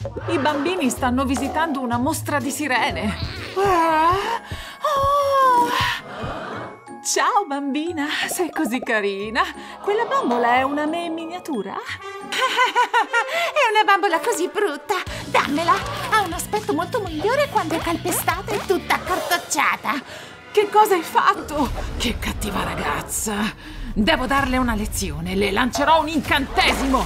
I bambini stanno visitando una mostra di sirene. Oh! Ciao bambina, sei così carina. Quella bambola è una me in miniatura? È una bambola così brutta. Dammela. Ha un aspetto molto migliore quando è calpestata e tutta accartocciata. Che cosa hai fatto? Che cattiva ragazza. Devo darle una lezione. Le lancerò un incantesimo.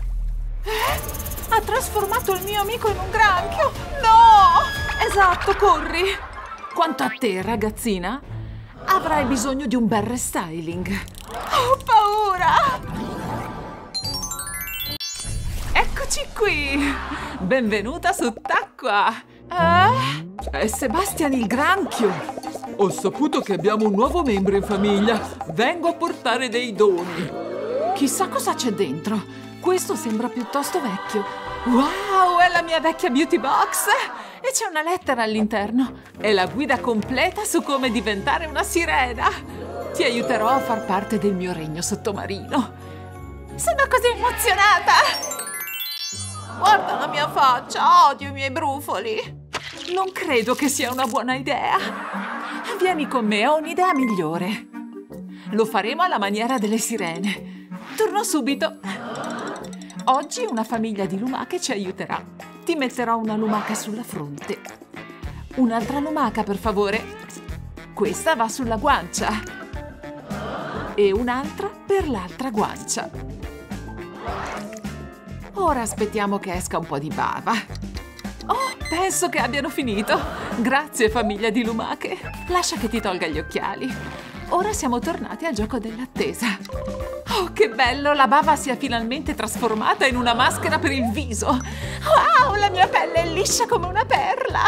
Ha trasformato il mio amico in un granchio. No! Esatto, corri. Quanto a te, ragazzina, avrai bisogno di un bel restyling. Ho paura! Eccoci qui! Benvenuta sott'acqua! È Sebastian il granchio! Ho saputo che abbiamo un nuovo membro in famiglia. Vengo a portare dei doni. Chissà cosa c'è dentro. Questo sembra piuttosto vecchio. Wow, è la mia vecchia beauty box! E c'è una lettera all'interno. È la guida completa su come diventare una sirena. Ti aiuterò a far parte del mio regno sottomarino. Sono così emozionata! Guarda la mia faccia, odio i miei brufoli. Non credo che sia una buona idea. Vieni con me, ho un'idea migliore. Lo faremo alla maniera delle sirene. Torno subito. Oggi una famiglia di lumache ci aiuterà. Ti metterò una lumaca sulla fronte. Un'altra lumaca, per favore. Questa va sulla guancia. E un'altra per l'altra guancia. Ora aspettiamo che esca un po' di bava. Oh, penso che abbiano finito. Grazie, famiglia di lumache. Lascia che ti tolga gli occhiali. Ora siamo tornati al gioco dell'attesa. Oh, che bello! La bava si è finalmente trasformata in una maschera per il viso. Wow, la mia pelle è liscia come una perla.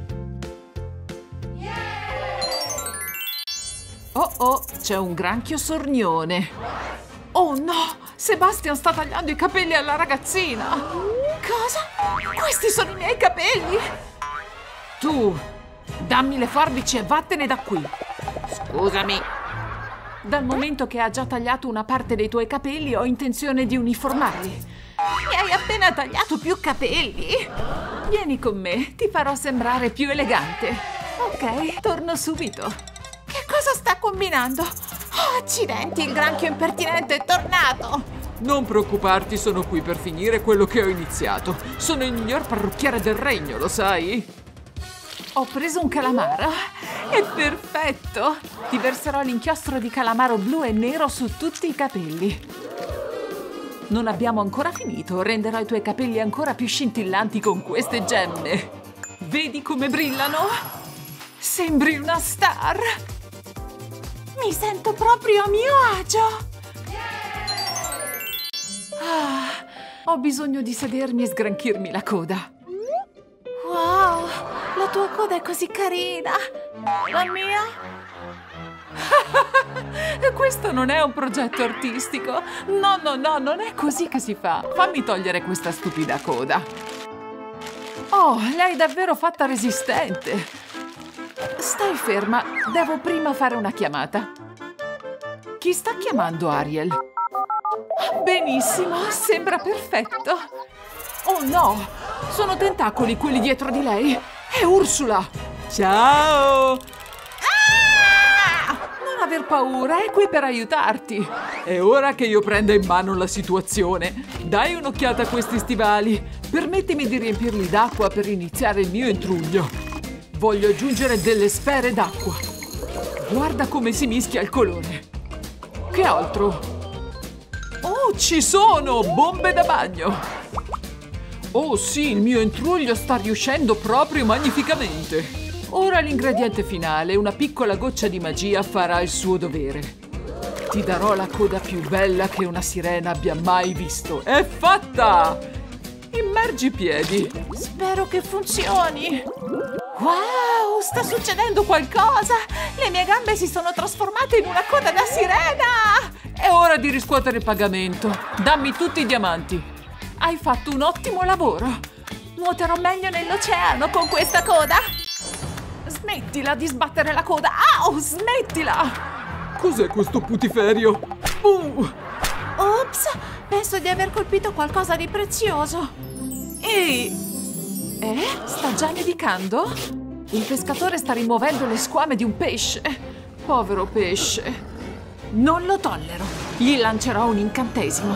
Oh, oh, c'è un granchio sornione. Oh no! Sebastian sta tagliando i capelli alla ragazzina. Cosa? Questi sono i miei capelli? Tu, dammi le forbici e vattene da qui. Scusami. Dal momento che ha già tagliato una parte dei tuoi capelli, ho intenzione di uniformarli. Mi hai appena tagliato più capelli. Vieni con me, ti farò sembrare più elegante. Ok, torno subito. Che cosa sta combinando? Oh, accidenti, il granchio impertinente è tornato. Non preoccuparti, sono qui per finire quello che ho iniziato. Sono il miglior parrucchiere del regno, lo sai? Ho preso un calamaro. È perfetto! Ti verserò l'inchiostro di calamaro blu e nero su tutti i capelli. Non abbiamo ancora finito. Renderò i tuoi capelli ancora più scintillanti con queste gemme. Vedi come brillano? Sembri una star! Mi sento proprio a mio agio! Ho bisogno di sedermi e sgranchirmi la coda. Wow, la tua coda è così carina! La mia? Questo non è un progetto artistico. No, no, no, non è così che si fa. Fammi togliere questa stupida coda. Oh, l'hai davvero fatta resistente. Stai ferma, devo prima fare una chiamata. Chi sta chiamando Ariel? Benissimo, sembra perfetto. Oh no, sono tentacoli quelli dietro di lei. È Ursula. Ciao! Non aver paura, è qui per aiutarti. È ora che io prenda in mano la situazione. Dai un'occhiata a questi stivali. Permettimi di riempirli d'acqua per iniziare il mio intruglio. Voglio aggiungere delle sfere d'acqua. Guarda come si mischia il colore. Che altro? Oh, ci sono! Bombe da bagno! Oh sì, il mio intruglio sta riuscendo proprio magnificamente. Ora l'ingrediente finale, una piccola goccia di magia farà il suo dovere. Ti darò la coda più bella che una sirena abbia mai visto. È fatta! Immergi i piedi. Spero che funzioni. Wow, sta succedendo qualcosa! Le mie gambe si sono trasformate in una coda da sirena! È ora di riscuotere il pagamento. Dammi tutti i diamanti. Hai fatto un ottimo lavoro. Nuoterò meglio nell'oceano con questa coda. Smettila di sbattere la coda. Au, smettila! Cos'è questo putiferio? Ops, penso di aver colpito qualcosa di prezioso. Ehi, Sta già nevicando? Il pescatore sta rimuovendo le squame di un pesce. Povero pesce. Non lo tollero. Gli lancerò un incantesimo.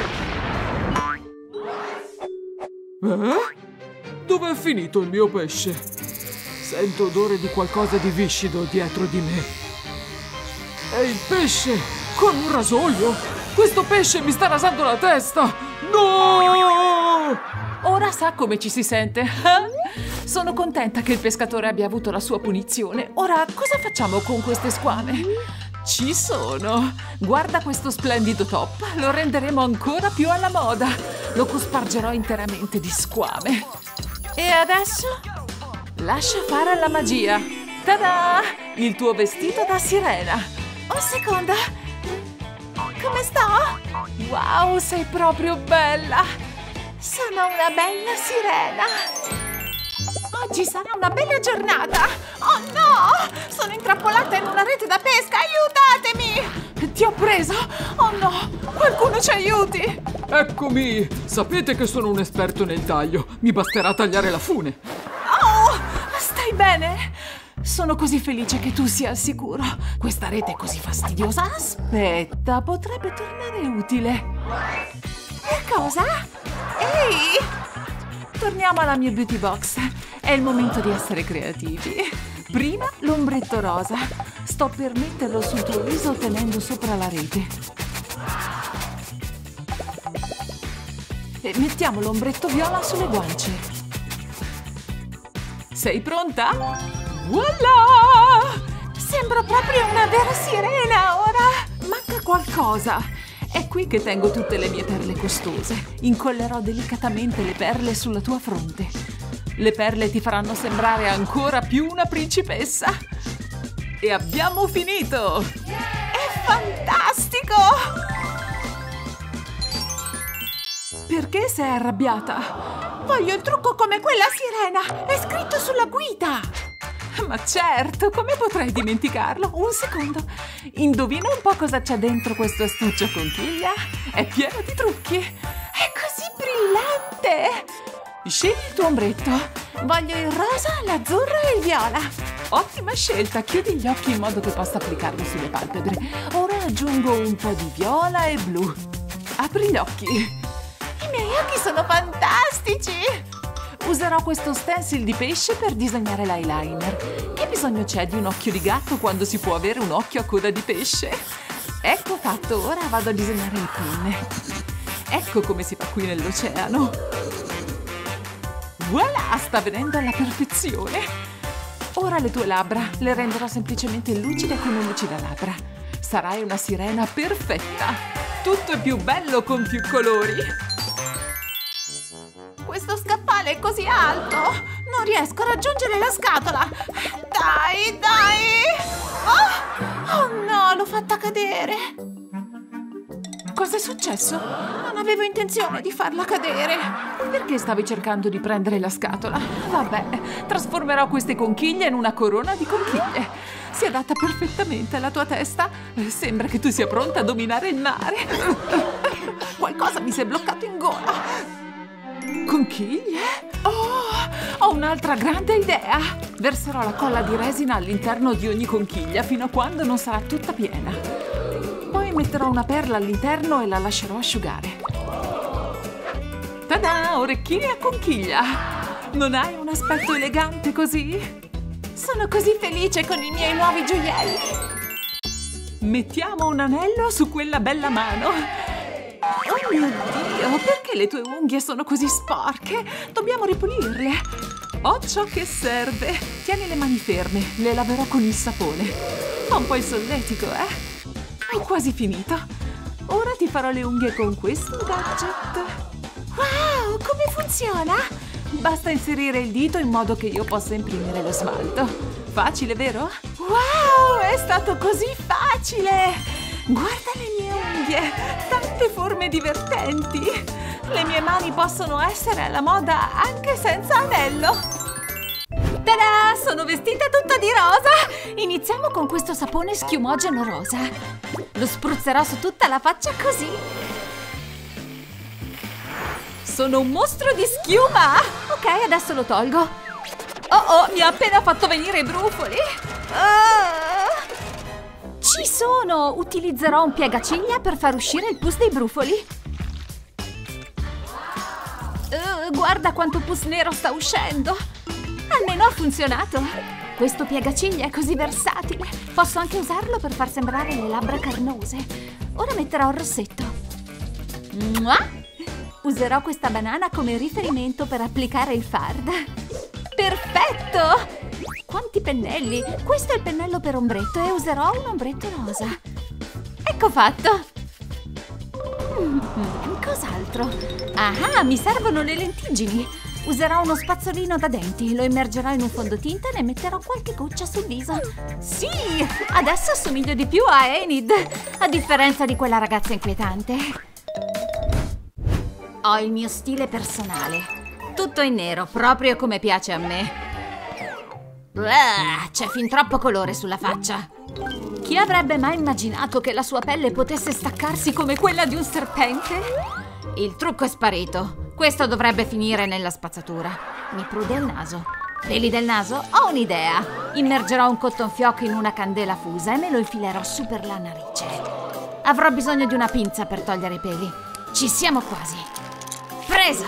Dove è finito il mio pesce? Sento odore di qualcosa di viscido dietro di me. È il pesce con un rasoio! Questo pesce mi sta rasando la testa! No! Ora sa come ci si sente. Sono contenta che il pescatore abbia avuto la sua punizione. Ora cosa facciamo con queste squame? Ci sono! Guarda questo splendido top! Lo renderemo ancora più alla moda! Lo cospargerò interamente di squame. E adesso? Lascia fare alla magia! Tada! Il tuo vestito da sirena! Un secondo! Come sto? Wow, sei proprio bella! Sono una bella sirena! Oggi sarà una bella giornata! Oh no! Sono intrappolata in una rete da pesca! Aiutatemi! Ti ho preso! Oh no! Qualcuno ci aiuti! Eccomi! Sapete che sono un esperto nel taglio. Mi basterà tagliare la fune. Oh! Stai bene? Sono così felice che tu sia al sicuro. Questa rete è così fastidiosa. Aspetta, potrebbe tornare utile. E cosa? Ehi! Torniamo alla mia beauty box. È il momento di essere creativi. Prima l'ombretto rosa. Sto per metterlo sul tuo viso tenendo sopra la rete. E mettiamo l'ombretto viola sulle guance. Sei pronta? Voilà! Sembro proprio una vera sirena ora! Manca qualcosa. È qui che tengo tutte le mie perle costose. Incollerò delicatamente le perle sulla tua fronte. Le perle ti faranno sembrare ancora più una principessa. E abbiamo finito! È fantastico! Perché sei arrabbiata? Voglio il trucco come quella sirena! È scritto sulla guida! Ma certo, come potrei dimenticarlo? Un secondo. Indovina un po' cosa c'è dentro questo astuccio conchiglia? È pieno di trucchi. È così brillante. Scegli il tuo ombretto. Voglio il rosa, l'azzurro e il viola. Ottima scelta. Chiudi gli occhi in modo che possa applicarlo sulle palpebre. Ora aggiungo un po' di viola e blu. Apri gli occhi. I miei occhi sono fantastici. Userò questo stencil di pesce per disegnare l'eyeliner. Che bisogno c'è di un occhio di gatto quando si può avere un occhio a coda di pesce? Ecco fatto, ora vado a disegnare le pinne. Ecco come si fa qui nell'oceano. Voilà, sta venendo alla perfezione. Ora le tue labbra le renderò semplicemente lucide come un lucidalabbra. Sarai una sirena perfetta. Tutto è più bello con più colori. Questo scaffale è così alto! Non riesco a raggiungere la scatola! Dai, dai! Oh no, l'ho fatta cadere! Cos'è successo? Non avevo intenzione di farla cadere! Perché stavi cercando di prendere la scatola? Vabbè, trasformerò queste conchiglie in una corona di conchiglie! Si adatta perfettamente alla tua testa! Sembra che tu sia pronta a dominare il mare! Qualcosa mi si è bloccato in gola! Conchiglie? Oh, ho un'altra grande idea! Verserò la colla di resina all'interno di ogni conchiglia fino a quando non sarà tutta piena. Poi metterò una perla all'interno e la lascerò asciugare. Tada! Orecchini a conchiglia! Non hai un aspetto elegante così? Sono così felice con i miei nuovi gioielli! Mettiamo un anello su quella bella mano! Oh mio Dio, perché le tue unghie sono così sporche? Dobbiamo ripulirle. Ho ciò che serve. Tieni le mani ferme, le laverò con il sapone. Fa un po' il solletico, eh? Ho quasi finito. Ora ti farò le unghie con questo gadget. Wow, come funziona? Basta inserire il dito in modo che io possa imprimere lo smalto. Facile, vero? Wow, è stato così facile! Guarda le mie unghie, tante forme divertenti. Le mie mani possono essere alla moda anche senza anello. Tada! Sono vestita tutta di rosa. Iniziamo con questo sapone schiumogeno rosa. Lo spruzzerò su tutta la faccia così. sono un mostro di schiuma! Ok, adesso lo tolgo. Oh, mi ha appena fatto venire i brufoli! Ci sono! Utilizzerò un piegaciglia per far uscire il pus dei brufoli. Guarda quanto pus nero sta uscendo! Almeno ha funzionato! Questo piegaciglia è così versatile! Posso anche usarlo per far sembrare le labbra carnose. Ora metterò il rossetto. Mua! Userò questa banana come riferimento per applicare il fard. Perfetto! Quanti pennelli! Questo è il pennello per ombretto e userò un ombretto rosa. Ecco fatto! Cos'altro? Ah, mi servono le lentiggini! Userò uno spazzolino da denti, lo immergerò in un fondotinta e ne metterò qualche goccia sul viso. Sì! Adesso assomiglio di più a Enid, a differenza di quella ragazza inquietante. Ho il mio stile personale. Tutto in nero, proprio come piace a me. C'è fin troppo colore sulla faccia. Chi avrebbe mai immaginato che la sua pelle potesse staccarsi come quella di un serpente? Il trucco è sparito. Questo dovrebbe finire nella spazzatura. Mi prude il naso. Peli del naso? Ho un'idea. Immergerò un cotton fioc in una candela fusa e me lo infilerò su per la narice. Avrò bisogno di una pinza per togliere i peli. Ci siamo quasi. Preso!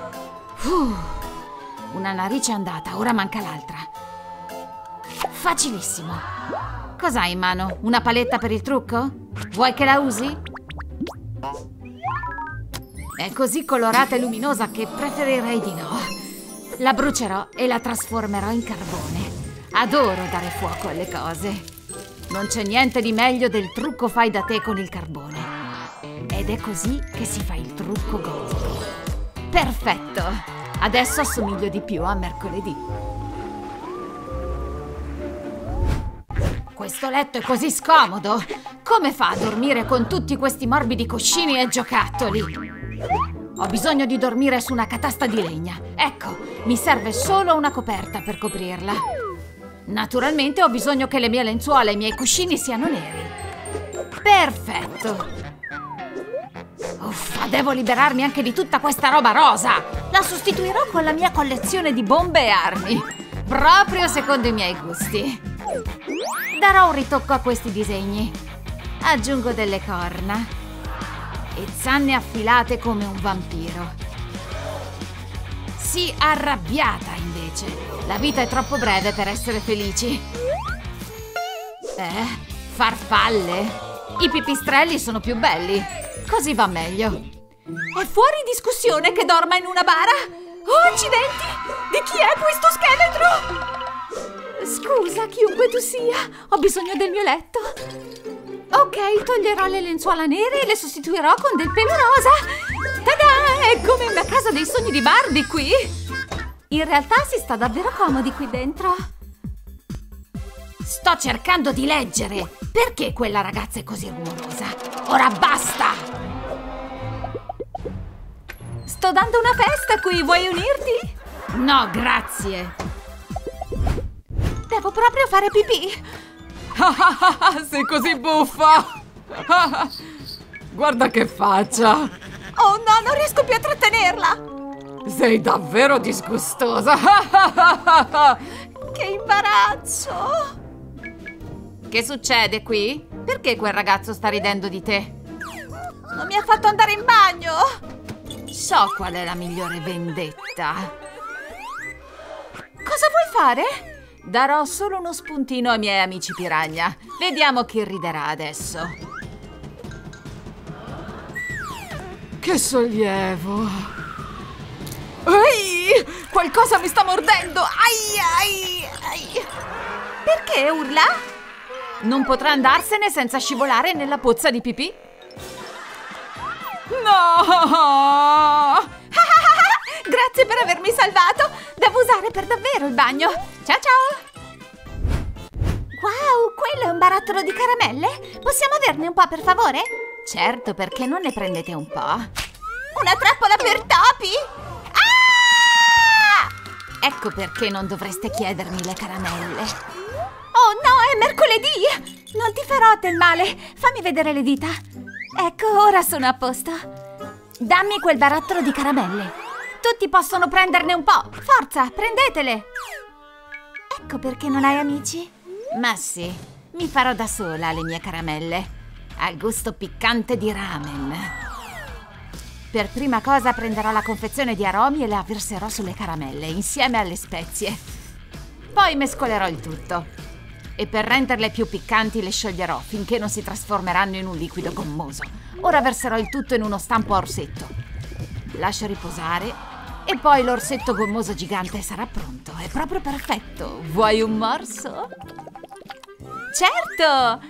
Una narice andata, ora manca l'altra. Facilissimo. Cos'hai in mano? Una paletta per il trucco? Vuoi che la usi? È così colorata e luminosa che preferirei di no. La brucerò e la trasformerò in carbone. Adoro dare fuoco alle cose. Non c'è niente di meglio del trucco fai da te con il carbone. Ed è così che si fa il trucco gotico. Perfetto! Adesso assomiglio di più a mercoledì. Questo letto è così scomodo! Come fa a dormire con tutti questi morbidi cuscini e giocattoli? Ho bisogno di dormire su una catasta di legna. Ecco, mi serve solo una coperta per coprirla. Naturalmente ho bisogno che le mie lenzuola e i miei cuscini siano neri. Perfetto! Uffa, devo liberarmi anche di tutta questa roba rosa! La sostituirò con la mia collezione di bombe e armi. Proprio secondo i miei gusti. Darò un ritocco a questi disegni. Aggiungo delle corna e zanne affilate come un vampiro. Sii arrabbiata, invece. La vita è troppo breve per essere felici. Farfalle? I pipistrelli sono più belli. Così va meglio. È fuori discussione che dorma in una bara? Oh, accidenti! Di chi è questo scheletro? Scusa, chiunque tu sia, ho bisogno del mio letto. Ok, toglierò le lenzuola nere e le sostituirò con del pelo rosa. Tada! È come una casa dei sogni di Barbie qui. In realtà si sta davvero comodi qui dentro. Sto cercando di leggere. Perché quella ragazza è così rumorosa? Ora basta! Sto dando una festa qui, vuoi unirti? No, grazie. Devo proprio fare pipì. Sei così buffa! Guarda che faccia! Oh no, non riesco più a trattenerla! Sei davvero disgustosa! Che imbarazzo! Che succede qui? Perché quel ragazzo sta ridendo di te? Non mi ha fatto andare in bagno! So qual è la migliore vendetta. Cosa vuoi fare? Darò solo uno spuntino ai miei amici piranha. Vediamo chi riderà adesso. Che sollievo! Ehi! Qualcosa mi sta mordendo! Ai! Perché urla? Non potrà andarsene senza scivolare nella pozza di pipì? No! Grazie per avermi salvato! Devo usare per davvero il bagno! Ciao ciao! Wow, quello è un barattolo di caramelle? Possiamo averne un po' per favore? Certo, perché non ne prendete un po'? Una trappola per topi? Ah! Ecco perché non dovreste chiedermi le caramelle. Oh no, è mercoledì! Non ti farò del male! Fammi vedere le dita! Ecco, ora sono a posto. Dammi quel barattolo di caramelle. Tutti possono prenderne un po'. Forza, prendetele. Ecco perché non hai amici? Ma sì, mi farò da sola le mie caramelle. Al gusto piccante di ramen. Per prima cosa prenderò la confezione di aromi e la verserò sulle caramelle insieme alle spezie. Poi mescolerò il tutto. E per renderle più piccanti le scioglierò finché non si trasformeranno in un liquido gommoso. Ora verserò il tutto in uno stampo a orsetto. Lascio riposare e poi l'orsetto gommoso gigante sarà pronto. È proprio perfetto. Vuoi un morso? Certo!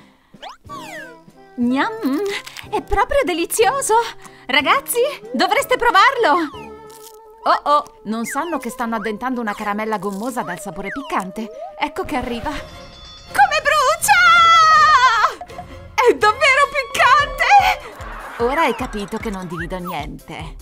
Gnam, è proprio delizioso! Ragazzi, dovreste provarlo! Oh, non sanno che stanno addentando una caramella gommosa dal sapore piccante. Ecco che arriva. Come brucia! È davvero piccante! Ora hai capito che non divido niente.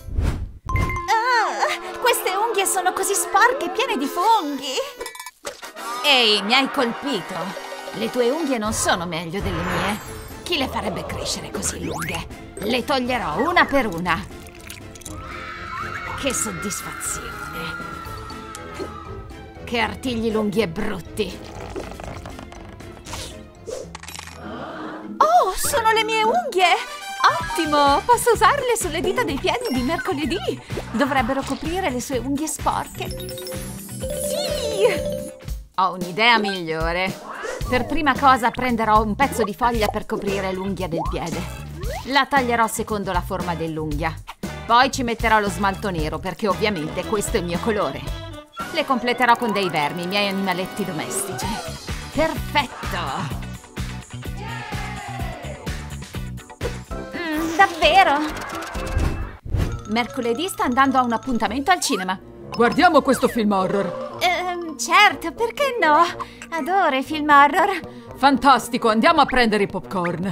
Queste unghie sono così sporche e piene di funghi. Ehi, mi hai colpito. Le tue unghie non sono meglio delle mie. Chi le farebbe crescere così lunghe? Le toglierò una per una. Che soddisfazione. Che artigli lunghi e brutti. Oh, sono le mie unghie! Ottimo! Posso usarle sulle dita dei piedi di mercoledì. Dovrebbero coprire le sue unghie sporche. Sì! Ho un'idea migliore. Per prima cosa prenderò un pezzo di foglia per coprire l'unghia del piede. La taglierò secondo la forma dell'unghia. Poi ci metterò lo smalto nero perché ovviamente questo è il mio colore. Le completerò con dei vermi, i miei animaletti domestici. Perfetto! Davvero? Mercoledì sta andando a un appuntamento al cinema. Guardiamo questo film horror. Certo, perché no? Adoro i film horror. Fantastico, andiamo a prendere i popcorn.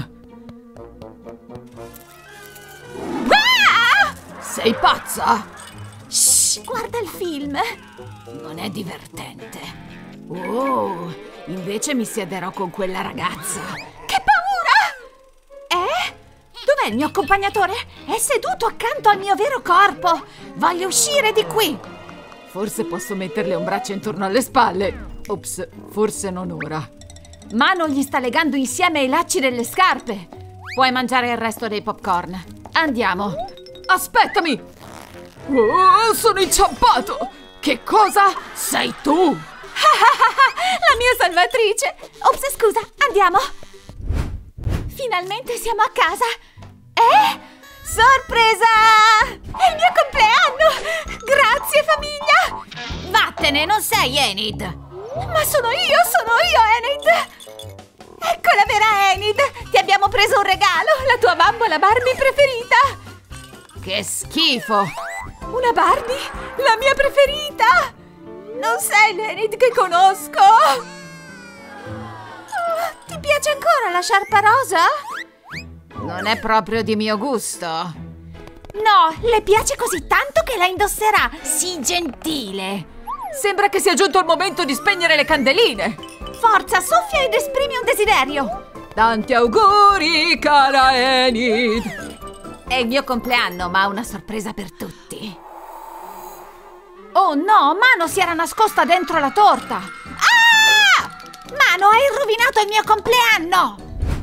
Ah! Sei pazza? Shh, guarda il film. Non è divertente. Oh, invece mi siederò con quella ragazza. Che paura! Dov'è il mio accompagnatore? È seduto accanto al mio vero corpo. Voglio uscire di qui. Forse posso metterle un braccio intorno alle spalle. Ops, forse non ora. Mano gli sta legando insieme i lacci delle scarpe. Puoi mangiare il resto dei popcorn. Andiamo. Aspettami! Oh, sono inciampato! Che cosa sei tu? La mia salvatrice! Ops, scusa, andiamo! Finalmente siamo a casa! Sorpresa! È il mio compleanno! Grazie, famiglia! Vattene, non sei Enid! Ma sono io, Enid! Ecco la vera Enid! Ti abbiamo preso un regalo, la tua bambola Barbie preferita! Che schifo! Una Barbie? La mia preferita! Non sei l'Enid che conosco! Oh, ti piace ancora la sciarpa rosa? Non è proprio di mio gusto. No, le piace così tanto che la indosserà. Sii gentile. Sembra che sia giunto il momento di spegnere le candeline. Forza, soffia ed esprimi un desiderio. Tanti auguri, cara Enid. È il mio compleanno, ma ho una sorpresa per tutti. Oh no, Mano si era nascosta dentro la torta. Ah! Mano, hai rovinato il mio compleanno!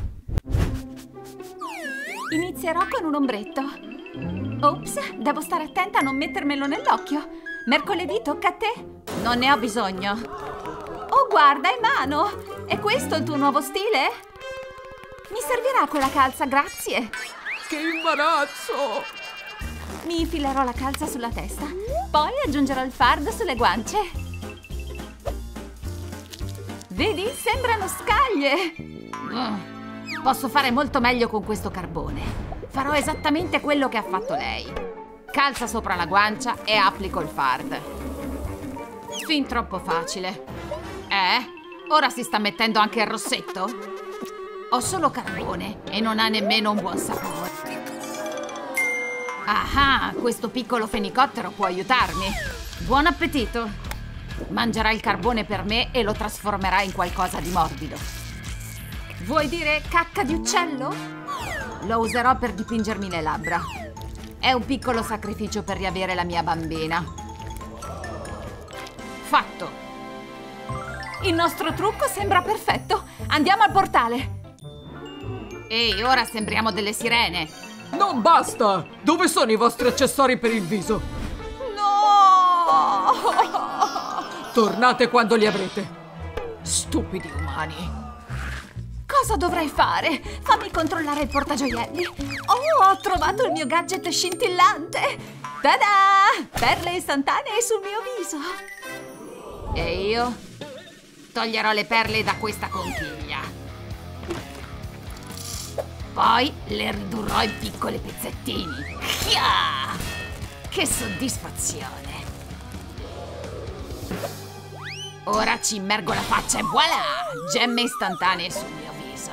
Inizierò con un ombretto. Ops, devo stare attenta a non mettermelo nell'occhio. Mercoledì tocca a te. Non ne ho bisogno. Oh, guarda, è Mano. È questo il tuo nuovo stile? Mi servirà quella calza, grazie. Che imbarazzo! Mi infilerò la calza sulla testa. Poi aggiungerò il fardo sulle guance. Vedi? Sembrano scaglie. Posso fare molto meglio con questo carbone. Farò esattamente quello che ha fatto lei. Calza sopra la guancia e applico il fard. Fin troppo facile. Ora si sta mettendo anche il rossetto? Ho solo carbone e non ha nemmeno un buon sapore. Ah, questo piccolo fenicottero può aiutarmi. Buon appetito! Mangerà il carbone per me e lo trasformerà in qualcosa di morbido. Vuoi dire cacca di uccello? Lo userò per dipingermi le labbra. È un piccolo sacrificio per riavere la mia bambina. Fatto. Il nostro trucco sembra perfetto. Andiamo al portale. Ehi, ora sembriamo delle sirene. Non basta! Dove sono i vostri accessori per il viso? No! Tornate quando li avrete. Stupidi umani. Cosa dovrei fare? Fammi controllare il portagioielli. Oh, ho trovato il mio gadget scintillante. Tada! Perle istantanee sul mio viso. E io toglierò le perle da questa conchiglia. Poi le ridurrò in piccoli pezzettini. Chia! Che soddisfazione! Ora ci immergo la faccia e voilà! Gemme istantanee sul mio viso.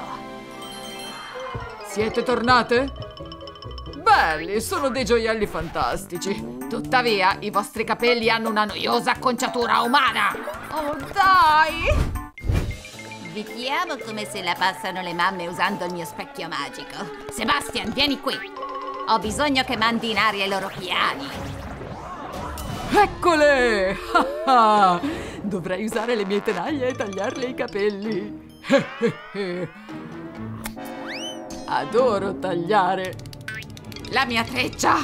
Siete tornate? Belli, sono dei gioielli fantastici. Tuttavia, i vostri capelli hanno una noiosa acconciatura umana. Oh, dai! Vediamo come se la passano le mamme usando il mio specchio magico. Sebastian, vieni qui. Ho bisogno che mandi in aria i loro piani. Eccole! Dovrei usare le mie tenaglie e tagliarle i capelli. Adoro tagliare. La mia treccia.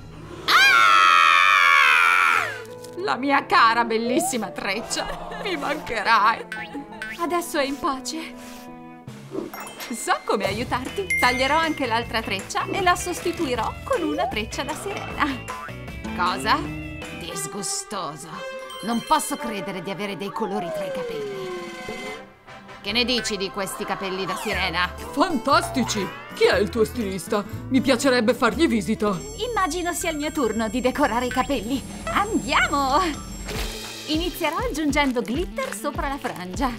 La mia cara bellissima treccia. Mi mancherai. Adesso è in pace. So come aiutarti. Taglierò anche l'altra treccia e la sostituirò con una treccia da sirena. Cosa? Disgustoso. Non posso credere di avere dei colori tra i capelli. Che ne dici di questi capelli da sirena? Fantastici! Chi è il tuo stilista? Mi piacerebbe fargli visita. Immagino sia il mio turno di decorare i capelli. Andiamo! Inizierò aggiungendo glitter sopra la frangia.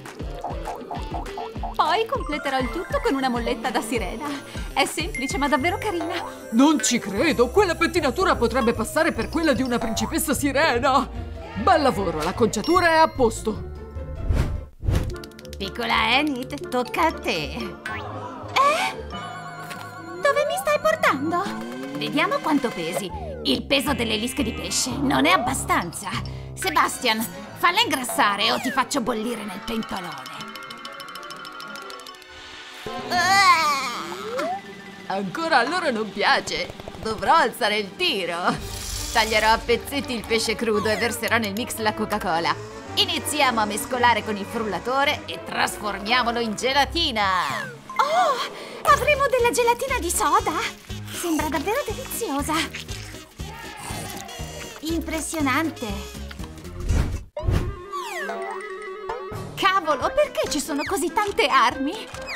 Poi completerò il tutto con una molletta da sirena. È semplice ma davvero carina. Non ci credo! Quella pettinatura potrebbe passare per quella di una principessa sirena! Bel lavoro, l'acconciatura è a posto. Piccola Enid, tocca a te. Dove mi stai portando? Vediamo quanto pesi. Il peso delle lische di pesce non è abbastanza. Sebastian, falla ingrassare o ti faccio bollire nel pentolone. Ancora a loro non piace. Dovrò alzare il tiro. Taglierò a pezzetti il pesce crudo e verserò nel mix la Coca-Cola. Iniziamo a mescolare con il frullatore e trasformiamolo in gelatina. Oh, avremo della gelatina di soda? Sembra davvero deliziosa. Impressionante. Cavolo, perché ci sono così tante armi?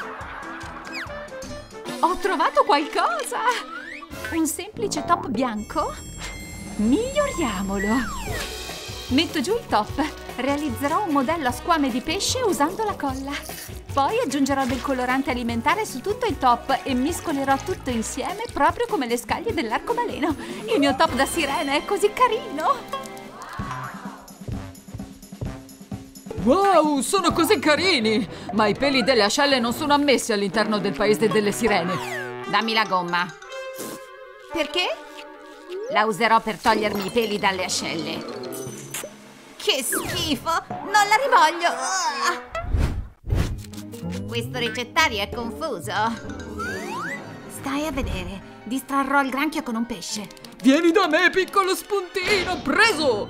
Ho trovato qualcosa! Un semplice top bianco? Miglioriamolo! Metto giù il top. Realizzerò un modello a squame di pesce usando la colla. Poi aggiungerò del colorante alimentare su tutto il top e mescolerò tutto insieme proprio come le scaglie dell'arcobaleno. Il mio top da sirena è così carino! Wow, sono così carini! Ma i peli delle ascelle non sono ammessi all'interno del paese delle sirene. Dammi la gomma. Perché? La userò per togliermi i peli dalle ascelle. Che schifo! Non la rivoglio! Questo ricettario è confuso. Stai a vedere. Distrarrò il granchio con un pesce. Vieni da me, piccolo spuntino! Preso!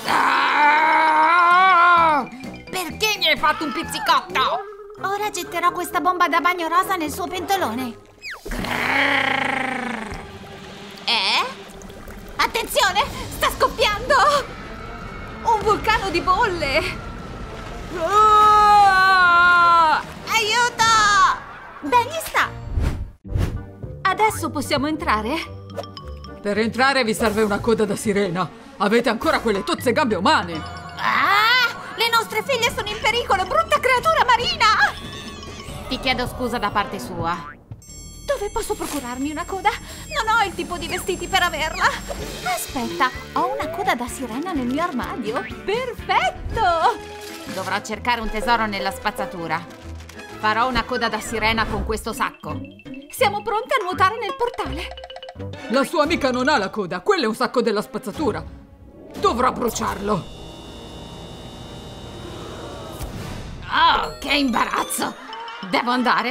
Perché mi hai fatto un pizzicotto? Ora getterò questa bomba da bagno rosa nel suo pentolone. Attenzione! Sta scoppiando! Un vulcano di bolle! Aiuto! Dagli sta! Adesso possiamo entrare? Per entrare vi serve una coda da sirena. Avete ancora quelle tozze gambe umane. Le nostre figlie sono in pericolo, brutta creatura marina! Ti chiedo scusa da parte sua. Dove posso procurarmi una coda? Non ho il tipo di vestiti per averla. Aspetta, ho una coda da sirena nel mio armadio. Perfetto! Dovrò cercare un tesoro nella spazzatura. Farò una coda da sirena con questo sacco. Siamo pronte a nuotare nel portale. La sua amica non ha la coda, quello è un sacco della spazzatura. Dovrò bruciarlo. Oh, che imbarazzo! Devo andare.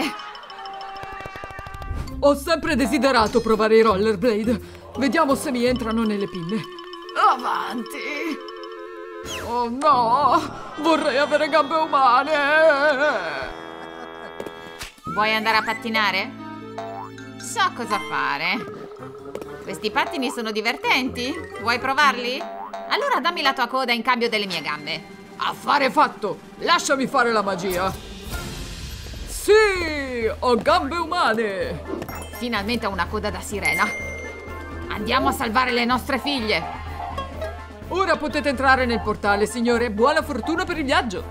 Ho sempre desiderato provare i rollerblade. Vediamo se mi entrano nelle pinne. Avanti! Oh no! Vorrei avere gambe umane! Vuoi andare a pattinare? So cosa fare. Questi pattini sono divertenti. Vuoi provarli? Allora dammi la tua coda in cambio delle mie gambe. Affare fatto! Lasciami fare la magia! Sì! Ho gambe umane! Finalmente ho una coda da sirena. Andiamo a salvare le nostre figlie. Ora potete entrare nel portale, signore. Buona fortuna per il viaggio!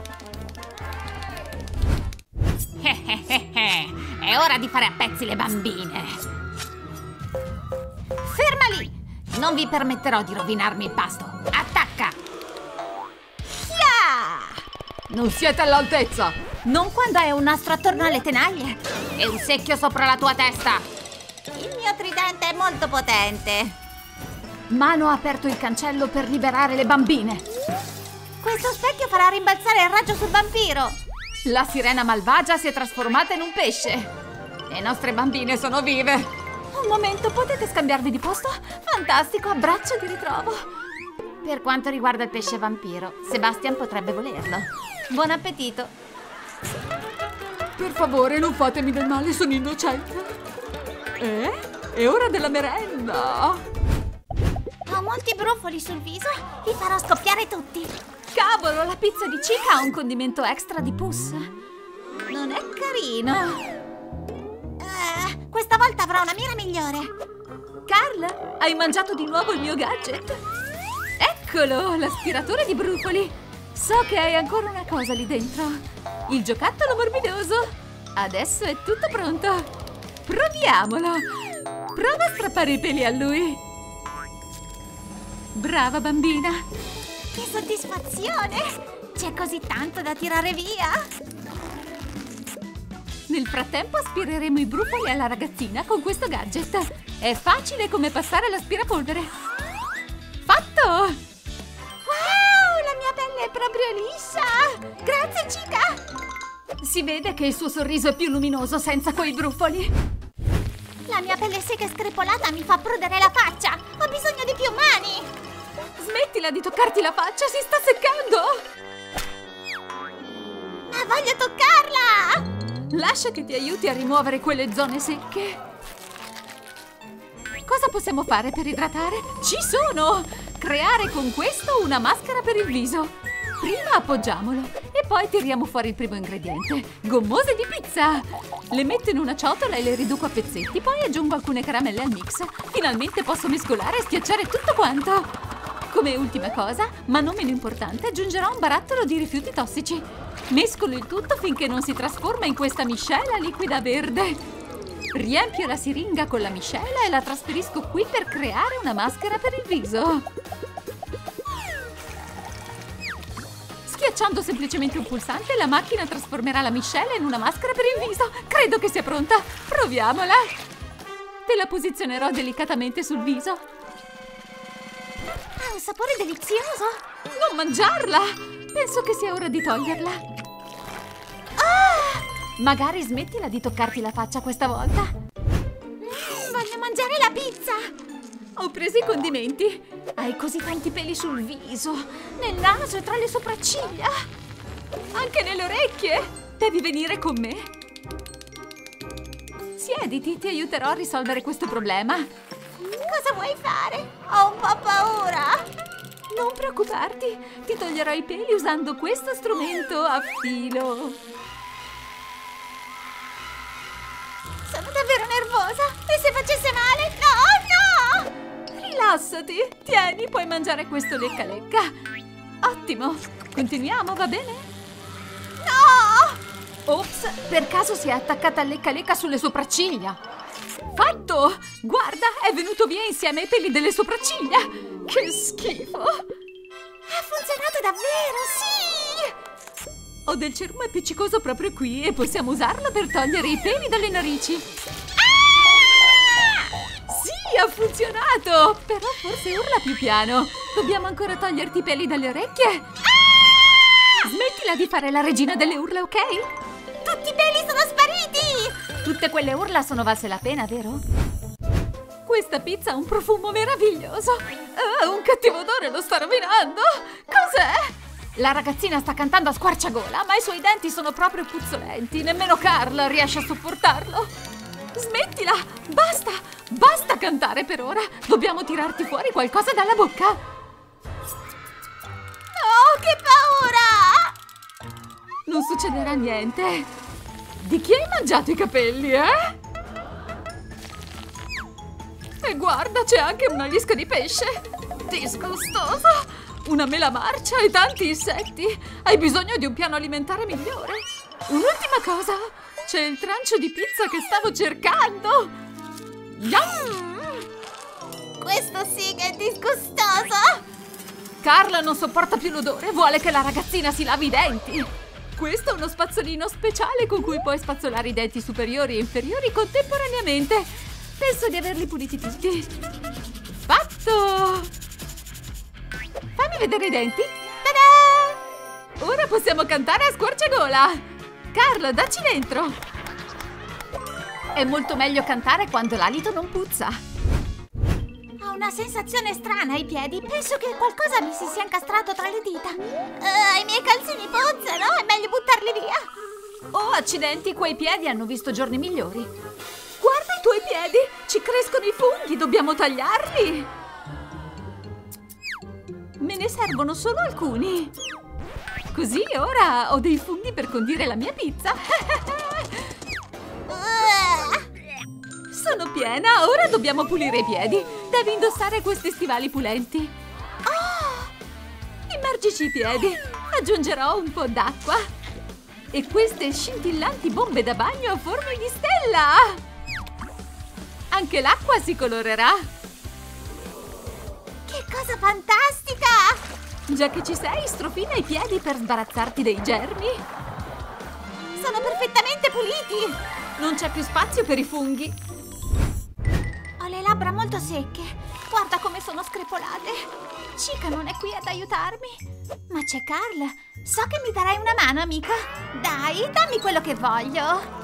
È ora di fare a pezzi le bambine. Ferma lì! Non vi permetterò di rovinarmi il pasto. Attacca! Non siete all'altezza! Non quando hai un nastro attorno alle tenaglie e un secchio sopra la tua testa. Il mio tridente è molto potente. Mano ha aperto il cancello per liberare le bambine. Questo specchio farà rimbalzare il raggio sul vampiro. La sirena malvagia si è trasformata in un pesce. Le nostre bambine sono vive. Un momento, potete scambiarvi di posto? Fantastico, abbraccio di ritrovo. Per quanto riguarda il pesce vampiro, Sebastian potrebbe volerlo. Buon appetito. Per favore, non fatemi del male, sono innocente. È ora della merenda! Ho molti brufoli sul viso, li farò scoppiare tutti. Cavolo, la pizza di Chica ha un condimento extra di pus. Non è carino. Questa volta avrò una mira migliore. Carl, hai mangiato di nuovo il mio gadget? Eccolo, l'aspiratore di brufoli. So che hai ancora una cosa lì dentro. Il giocattolo morbidoso. Adesso è tutto pronto. Proviamolo. Prova a strappare i peli a lui. Brava bambina. Che soddisfazione. C'è così tanto da tirare via. Nel frattempo aspireremo i brufoli alla ragazzina con questo gadget. È facile come passare l'aspirapolvere. Fatto! Wow, la mia pelle è proprio liscia! Grazie, Chica! Si vede che il suo sorriso è più luminoso senza quei brufoli. La mia pelle secca e screpolata mi fa prudere la faccia. Ho bisogno di più mani. Smettila di toccarti la faccia, si sta seccando! Ma voglio toccarla! Lascia che ti aiuti a rimuovere quelle zone secche. Cosa possiamo fare per idratare? Ci sono! Creare con questo una maschera per il viso. Prima appoggiamolo e poi tiriamo fuori il primo ingrediente. Gommose di pizza! Le metto in una ciotola e le riduco a pezzetti, poi aggiungo alcune caramelle al mix. Finalmente posso mescolare e schiacciare tutto quanto. Come ultima cosa, ma non meno importante, aggiungerò un barattolo di rifiuti tossici. Mescolo il tutto finché non si trasforma in questa miscela liquida verde. Riempio la siringa con la miscela e la trasferisco qui per creare una maschera per il viso. Schiacciando semplicemente un pulsante, la macchina trasformerà la miscela in una maschera per il viso. Credo che sia pronta. Proviamola. Te la posizionerò delicatamente sul viso. Ha un sapore delizioso. Non mangiarla. Penso che sia ora di toglierla. Magari smettila di toccarti la faccia questa volta. Voglio mangiare la pizza. Ho preso i condimenti. Hai così tanti peli sul viso, nel naso e tra le sopracciglia. Anche nelle orecchie. Devi venire con me. Siediti, ti aiuterò a risolvere questo problema. Cosa vuoi fare? Ho un po' paura. Non preoccuparti, ti toglierò i peli usando questo strumento a filo. Sono davvero nervosa. E se facesse male? No, no! Rilassati. Tieni, puoi mangiare questo lecca-lecca. Ottimo. Continuiamo, va bene? No! Ops, per caso si è attaccata al lecca-lecca sulle sopracciglia. Fatto! Guarda, è venuto via insieme ai peli delle sopracciglia. Che schifo! Ha funzionato davvero, sì! Ho del cerume appiccicoso proprio qui e possiamo usarlo per togliere i peli dalle narici. Ah! Sì, Sì, ha funzionato! Però forse urla più piano. Dobbiamo ancora toglierti i peli dalle orecchie. Smettila di fare la regina delle urla, ok? Tutti i peli sono spariti! Tutte quelle urla sono valse la pena, vero? Questa pizza ha un profumo meraviglioso. Un cattivo odore lo sta rovinando. Cos'è? La ragazzina sta cantando a squarciagola, ma i suoi denti sono proprio puzzolenti. Nemmeno Carla riesce a sopportarlo. Smettila! Basta! Basta cantare per ora! Dobbiamo tirarti fuori qualcosa dalla bocca! Oh, che paura! Non succederà niente. Di chi hai mangiato i capelli, eh? E guarda, c'è anche una lisca di pesce. Disgustoso! Una mela marcia e tanti insetti. Hai bisogno di un piano alimentare migliore. Un'ultima cosa. C'è il trancio di pizza che stavo cercando. Yum! Questo sì che è disgustoso! Carla non sopporta più l'odore. Vuole che la ragazzina si lavi i denti. Questo è uno spazzolino speciale con cui puoi spazzolare i denti superiori e inferiori contemporaneamente. Penso di averli puliti tutti. Fatto! Fammi vedere i denti. Ta-da! Ora possiamo cantare a squarciagola. Carla, dacci dentro. È molto meglio cantare quando l'alito non puzza. Ho una sensazione strana ai piedi. Penso che qualcosa mi si sia incastrato tra le dita. I miei calzini puzzano, è meglio buttarli via. Oh, accidenti, quei piedi hanno visto giorni migliori. Guarda i tuoi piedi, ci crescono i funghi, dobbiamo tagliarli. Me ne servono solo alcuni. Così ora ho dei funghi per condire la mia pizza. Sono piena, ora dobbiamo pulire i piedi. Devi indossare questi stivali pulenti. Immergici i piedi. Aggiungerò un po' d'acqua. E queste scintillanti bombe da bagno a forma di stella. Anche l'acqua si colorerà. Che cosa fantastica! Già che ci sei, strofina i piedi per sbarazzarti dei germi. Sono perfettamente puliti. Non c'è più spazio per i funghi. Ho le labbra molto secche. Guarda come sono screpolate. Chica non è qui ad aiutarmi. Ma c'è Carla. So che mi darai una mano, amica. Dai, dammi quello che voglio.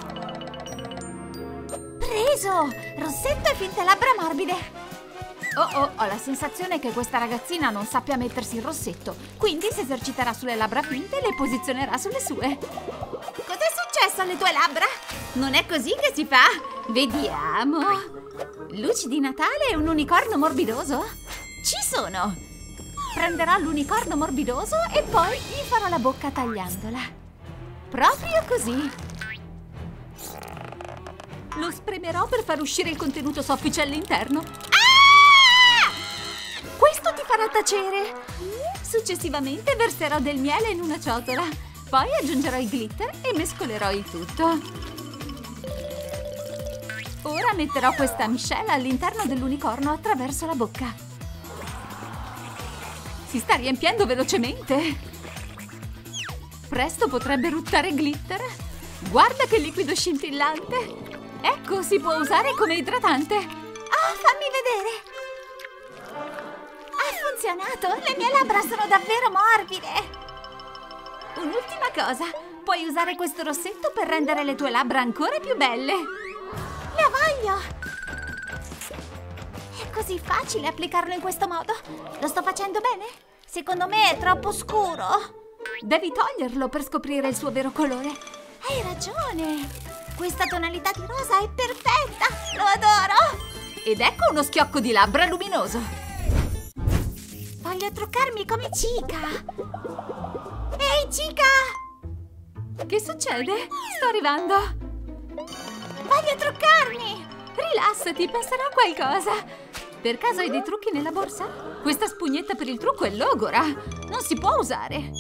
Preso! Rossetto e finte labbra morbide. Ho la sensazione che questa ragazzina non sappia mettersi il rossetto. Quindi si eserciterà sulle labbra finte e le posizionerà sulle sue. Cos'è successo alle tue labbra? Non è così che si fa? Vediamo. Luci di Natale e un unicorno morbidoso? Ci sono! Prenderò l'unicorno morbidoso e poi gli farò la bocca tagliandola. Proprio così. Lo spremerò per far uscire il contenuto soffice all'interno. Questo ti farà tacere. Successivamente verserò del miele in una ciotola. Poi aggiungerò il glitter e mescolerò il tutto. Ora metterò questa miscela all'interno dell'unicorno attraverso la bocca. Si sta riempiendo velocemente. Presto potrebbe ruttare glitter. Guarda che liquido scintillante. Ecco, si può usare come idratante. Fammi vedere. Ha funzionato! Le mie labbra sono davvero morbide! Un'ultima cosa, puoi usare questo rossetto per rendere le tue labbra ancora più belle. Lo voglio! È così facile applicarlo in questo modo. Lo sto facendo bene? Secondo me è troppo scuro. Devi toglierlo per scoprire il suo vero colore. Hai ragione! Questa tonalità di rosa è perfetta! Lo adoro! Ed ecco uno schiocco di labbra luminoso. Voglio truccarmi come Chica! Ehi, Chica! Che succede? Sto arrivando! Voglio truccarmi! Rilassati, penserò a qualcosa! Per caso hai dei trucchi nella borsa? Questa spugnetta per il trucco è logora! Non si può usare!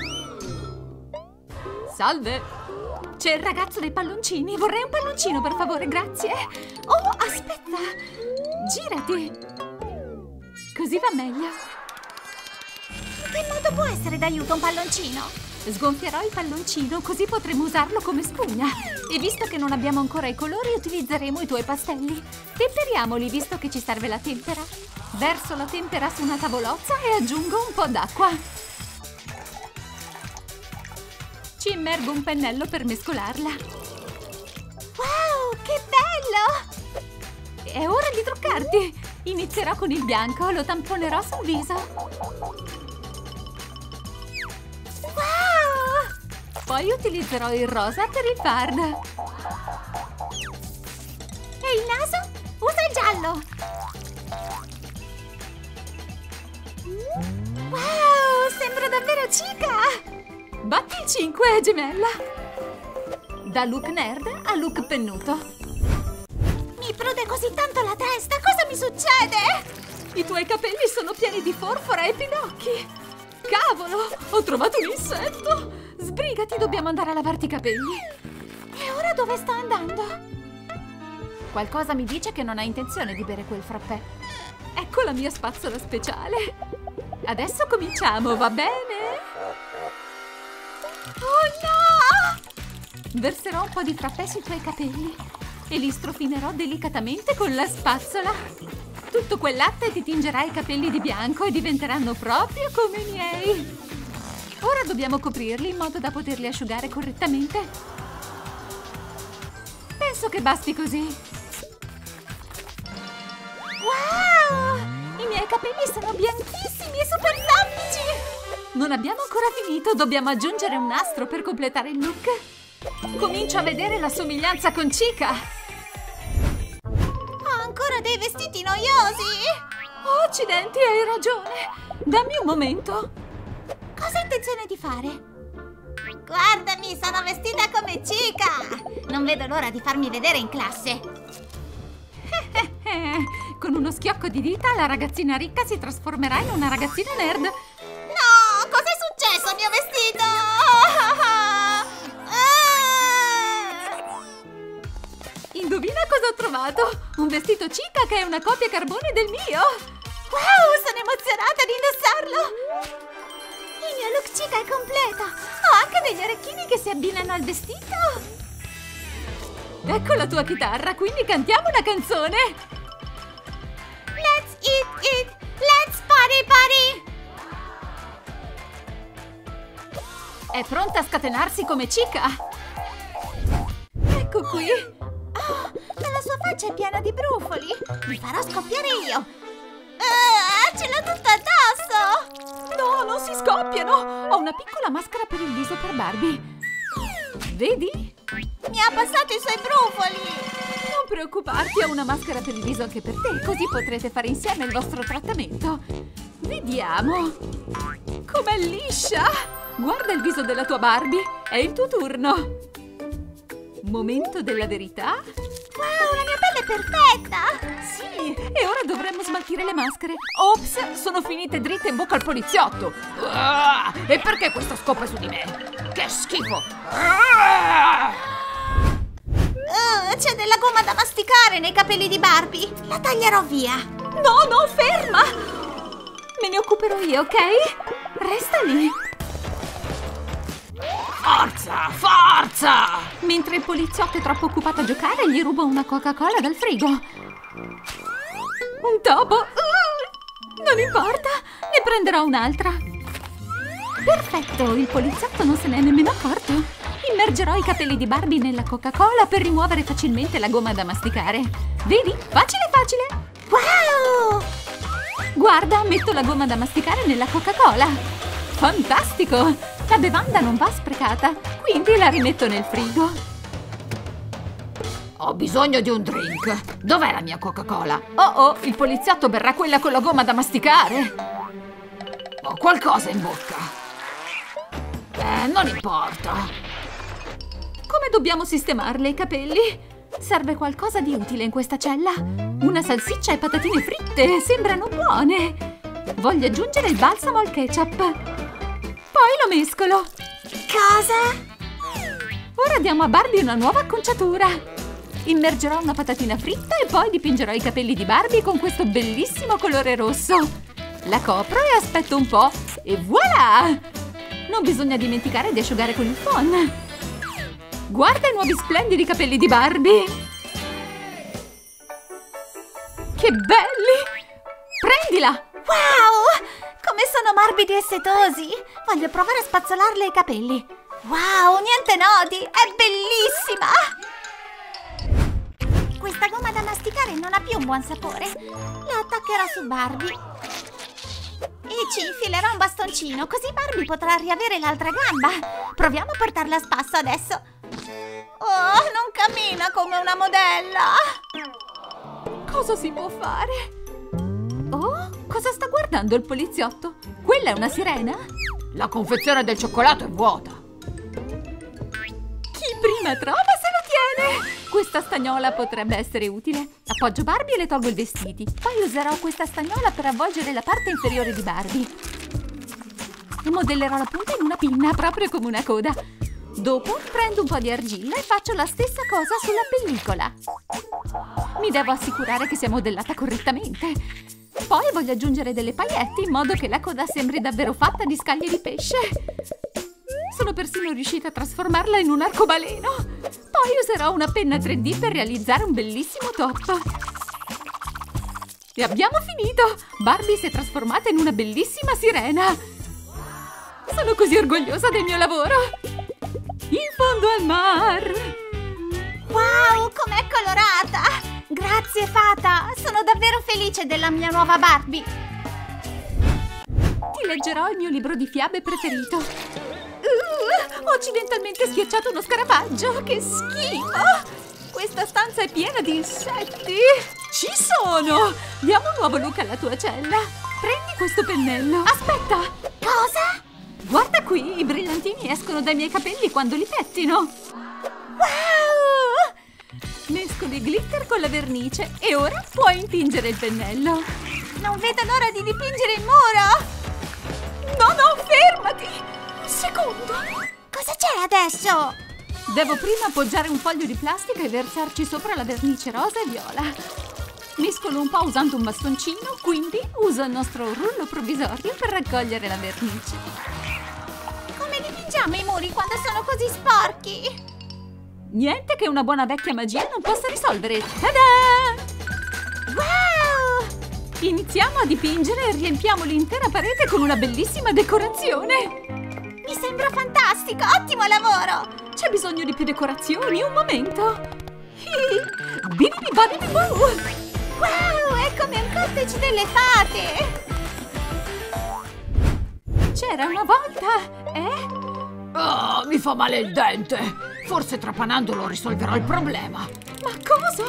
Salve! C'è il ragazzo dei palloncini! Vorrei un palloncino, per favore, grazie! Oh, aspetta! Girati! Così va meglio! In che modo può essere d'aiuto un palloncino? Sgonfierò il palloncino così potremo usarlo come spugna. E visto che non abbiamo ancora i colori, utilizzeremo i tuoi pastelli. Temperiamoli visto che ci serve la tempera. Verso la tempera su una tavolozza e aggiungo un po' d'acqua. Ci immergo un pennello per mescolarla. Wow, che bello! È ora di truccarti. Inizierò con il bianco, lo tamponerò sul viso. Wow! Poi utilizzerò il rosa per il fard. E il naso? Usa il giallo! Wow, sembra davvero chica! Batti il 5, gemella! Da look nerd a look pennuto. Mi prude così tanto la testa, cosa mi succede? I tuoi capelli sono pieni di forfora e pinocchi. Cavolo, ho trovato un insetto! Sbrigati, dobbiamo andare a lavarti i capelli. E ora dove sto andando? Qualcosa mi dice che non hai intenzione di bere quel frappè. Ecco la mia spazzola speciale. Adesso cominciamo, va bene? Oh no! Verserò un po' di frappè sui tuoi capelli e li strofinerò delicatamente con la spazzola. Tutto quel latte ti tingerà i capelli di bianco e diventeranno proprio come i miei. Ora dobbiamo coprirli in modo da poterli asciugare correttamente. Penso che basti così. Wow! I miei capelli sono bianchissimi e super soffici! Non abbiamo ancora finito, dobbiamo aggiungere un nastro per completare il look. Comincio a vedere la somiglianza con Chica. Ho ancora dei vestiti noiosi! Oh, accidenti, hai ragione. Dammi un momento. Cosa hai intenzione di fare? Guardami, sono vestita come Chica! Non vedo l'ora di farmi vedere in classe. Con uno schiocco di dita la ragazzina ricca si trasformerà in una ragazzina nerd. No! Cos'è successo al mio vestito? Indovina cosa ho trovato? Un vestito Chica che è una copia carbone del mio! Wow, sono emozionata di indossarlo! Il mio look Chica è completo! Ho anche degli orecchini che si abbinano al vestito! Ecco la tua chitarra, quindi cantiamo una canzone! Let's eat! Let's party! È pronta a scatenarsi come Chica! Ecco qui! Oh, ma la sua faccia è piena di brufoli! Li farò scoppiare io! Ce l'ho tutto addosso! No, non si scoppiano! Ho una piccola maschera per il viso per Barbie! Vedi? Mi ha passato i suoi brufoli! Non preoccuparti, ho una maschera per il viso anche per te, così potrete fare insieme il vostro trattamento. Vediamo! Com'è liscia! Guarda il viso della tua Barbie, è il tuo turno! Momento della verità? Wow, la mia pelle è perfetta! Sì, e ora dovremmo smaltire le maschere. Ops, sono finite dritte in bocca al poliziotto. E perché questa scopa su di me? Che schifo! C'è della gomma da masticare nei capelli di Barbie. La taglierò via. No, ferma! Me ne occuperò io, ok? Resta lì. Forza! Mentre il poliziotto è troppo occupato a giocare, gli rubo una Coca-Cola dal frigo. Un topo? Non importa, ne prenderò un'altra. Perfetto, il poliziotto non se n'è nemmeno accorto. Immergerò i capelli di Barbie nella Coca-Cola per rimuovere facilmente la gomma da masticare. Vedi? Facile! Wow! Guarda, metto la gomma da masticare nella Coca-Cola. Fantastico! La bevanda non va sprecata, quindi la rimetto nel frigo. Ho bisogno di un drink. Dov'è la mia Coca-Cola? Oh, il poliziotto berrà quella con la gomma da masticare. Ho qualcosa in bocca. Non importa. Come dobbiamo sistemarle i capelli? Serve qualcosa di utile in questa cella. Una salsiccia e patatine fritte, sembrano buone. Voglio aggiungere il balsamo al ketchup. Poi lo mescolo. Cosa? Ora diamo a Barbie una nuova acconciatura. Immergerò una patatina fritta e poi dipingerò i capelli di Barbie con questo bellissimo colore rosso. La copro e aspetto un po'. E voilà! Non bisogna dimenticare di asciugare con il phon. Guarda i nuovi splendidi capelli di Barbie! Che belli! Prendila! Wow! Come sono morbidi e setosi! Voglio provare a spazzolarle i capelli. Wow, niente nodi! È bellissima! Questa gomma da masticare non ha più un buon sapore. La attaccherò su Barbie. E ci infilerò un bastoncino, così Barbie potrà riavere l'altra gamba. Proviamo a portarla a spasso adesso. Oh, non cammina come una modella. Cosa si può fare? Oh, cosa sta guardando il poliziotto? Quella è una sirena? La confezione del cioccolato è vuota. Chi prima trova se lo tiene! Questa stagnola potrebbe essere utile. Appoggio Barbie e le tolgo i vestiti. Poi userò questa stagnola per avvolgere la parte inferiore di Barbie. E modellerò la punta in una pinna, proprio come una coda. Dopo prendo un po' di argilla e faccio la stessa cosa sulla pellicola. Mi devo assicurare che sia modellata correttamente. Poi voglio aggiungere delle paillette in modo che la coda sembri davvero fatta di scaglie di pesce. Sono persino riuscita a trasformarla in un arcobaleno. Poi userò una penna 3D per realizzare un bellissimo top. E abbiamo finito! Barbie si è trasformata in una bellissima sirena. Sono così orgogliosa del mio lavoro. In fondo al mar. Wow, com'è colorata! Grazie, Fata! Sono davvero felice della mia nuova Barbie. Ti leggerò il mio libro di fiabe preferito. Ho accidentalmente schiacciato uno scarafaggio! Che schifo! Questa stanza è piena di insetti! Ci sono! Diamo un nuovo look alla tua cella! Prendi questo pennello! Aspetta! Cosa? Guarda qui! I brillantini escono dai miei capelli quando li pettino! Wow! Mescoli glitter con la vernice e ora puoi intingere il pennello! Non vedo l'ora di dipingere il muro! No, fermati! Un secondo! Cosa c'è adesso? Devo prima appoggiare un foglio di plastica e versarci sopra la vernice rosa e viola. Mescolo un po' usando un bastoncino, quindi uso il nostro rullo provvisorio per raccogliere la vernice. Come dipingiamo i muri quando sono così sporchi? Niente che una buona vecchia magia non possa risolvere. Ta-da! Wow! Iniziamo a dipingere e riempiamo l'intera parete con una bellissima decorazione. Mi sembra fantastico! Ottimo lavoro! C'è bisogno di più decorazioni, un momento! Bidi badi boo! Wow! È come un cottage delle fate! C'era una volta, eh? Oh, mi fa male il dente! Forse trapanandolo risolverò il problema! Ma cosa?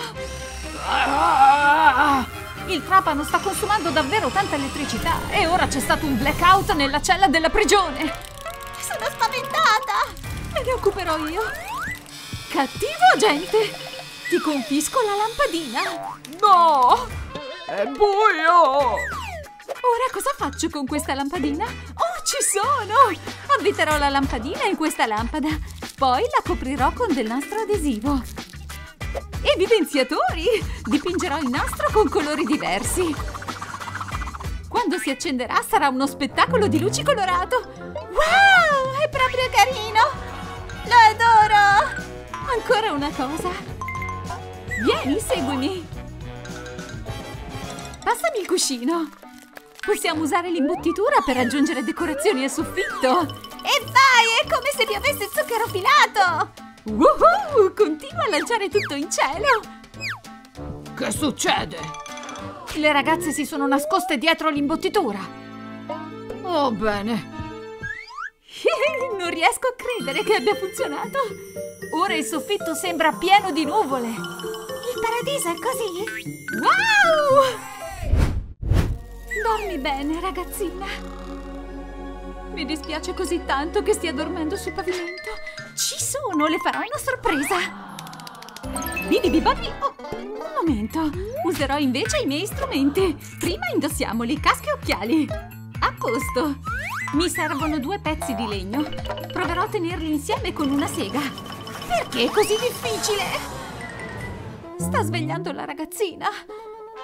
Ah! Il trapano sta consumando davvero tanta elettricità e ora c'è stato un blackout nella cella della prigione! Sono spaventata! Me ne occuperò io! Cattivo agente! Ti confisco la lampadina! No! È buio! Ora cosa faccio con questa lampadina? Oh, ci sono! Avviterò la lampadina in questa lampada. Poi la coprirò con del nastro adesivo. Evidenziatori! Dipingerò il nastro con colori diversi. Quando si accenderà sarà uno spettacolo di luci colorato. Wow! È proprio carino! Lo adoro! Ancora una cosa. Vieni, seguimi. Passami il cuscino. Possiamo usare l'imbottitura per aggiungere decorazioni al soffitto. E vai, è come se piovesse zucchero filato! Woohoo! Continua a lanciare tutto in cielo. Che succede? Le ragazze si sono nascoste dietro l'imbottitura. Oh, bene. Non riesco a credere che abbia funzionato. Ora il soffitto sembra pieno di nuvole. Il paradiso è così? Wow! Dormi bene, ragazzina. Mi dispiace così tanto che stia dormendo sul pavimento. Ci sono, le farò una sorpresa. Bidi bibadi. Oh, un momento. Userò invece i miei strumenti. Prima indossiamoli, casca e occhiali. A posto. Mi servono 2 pezzi di legno. Proverò a tenerli insieme con una sega. Perché è così difficile? Sta svegliando la ragazzina.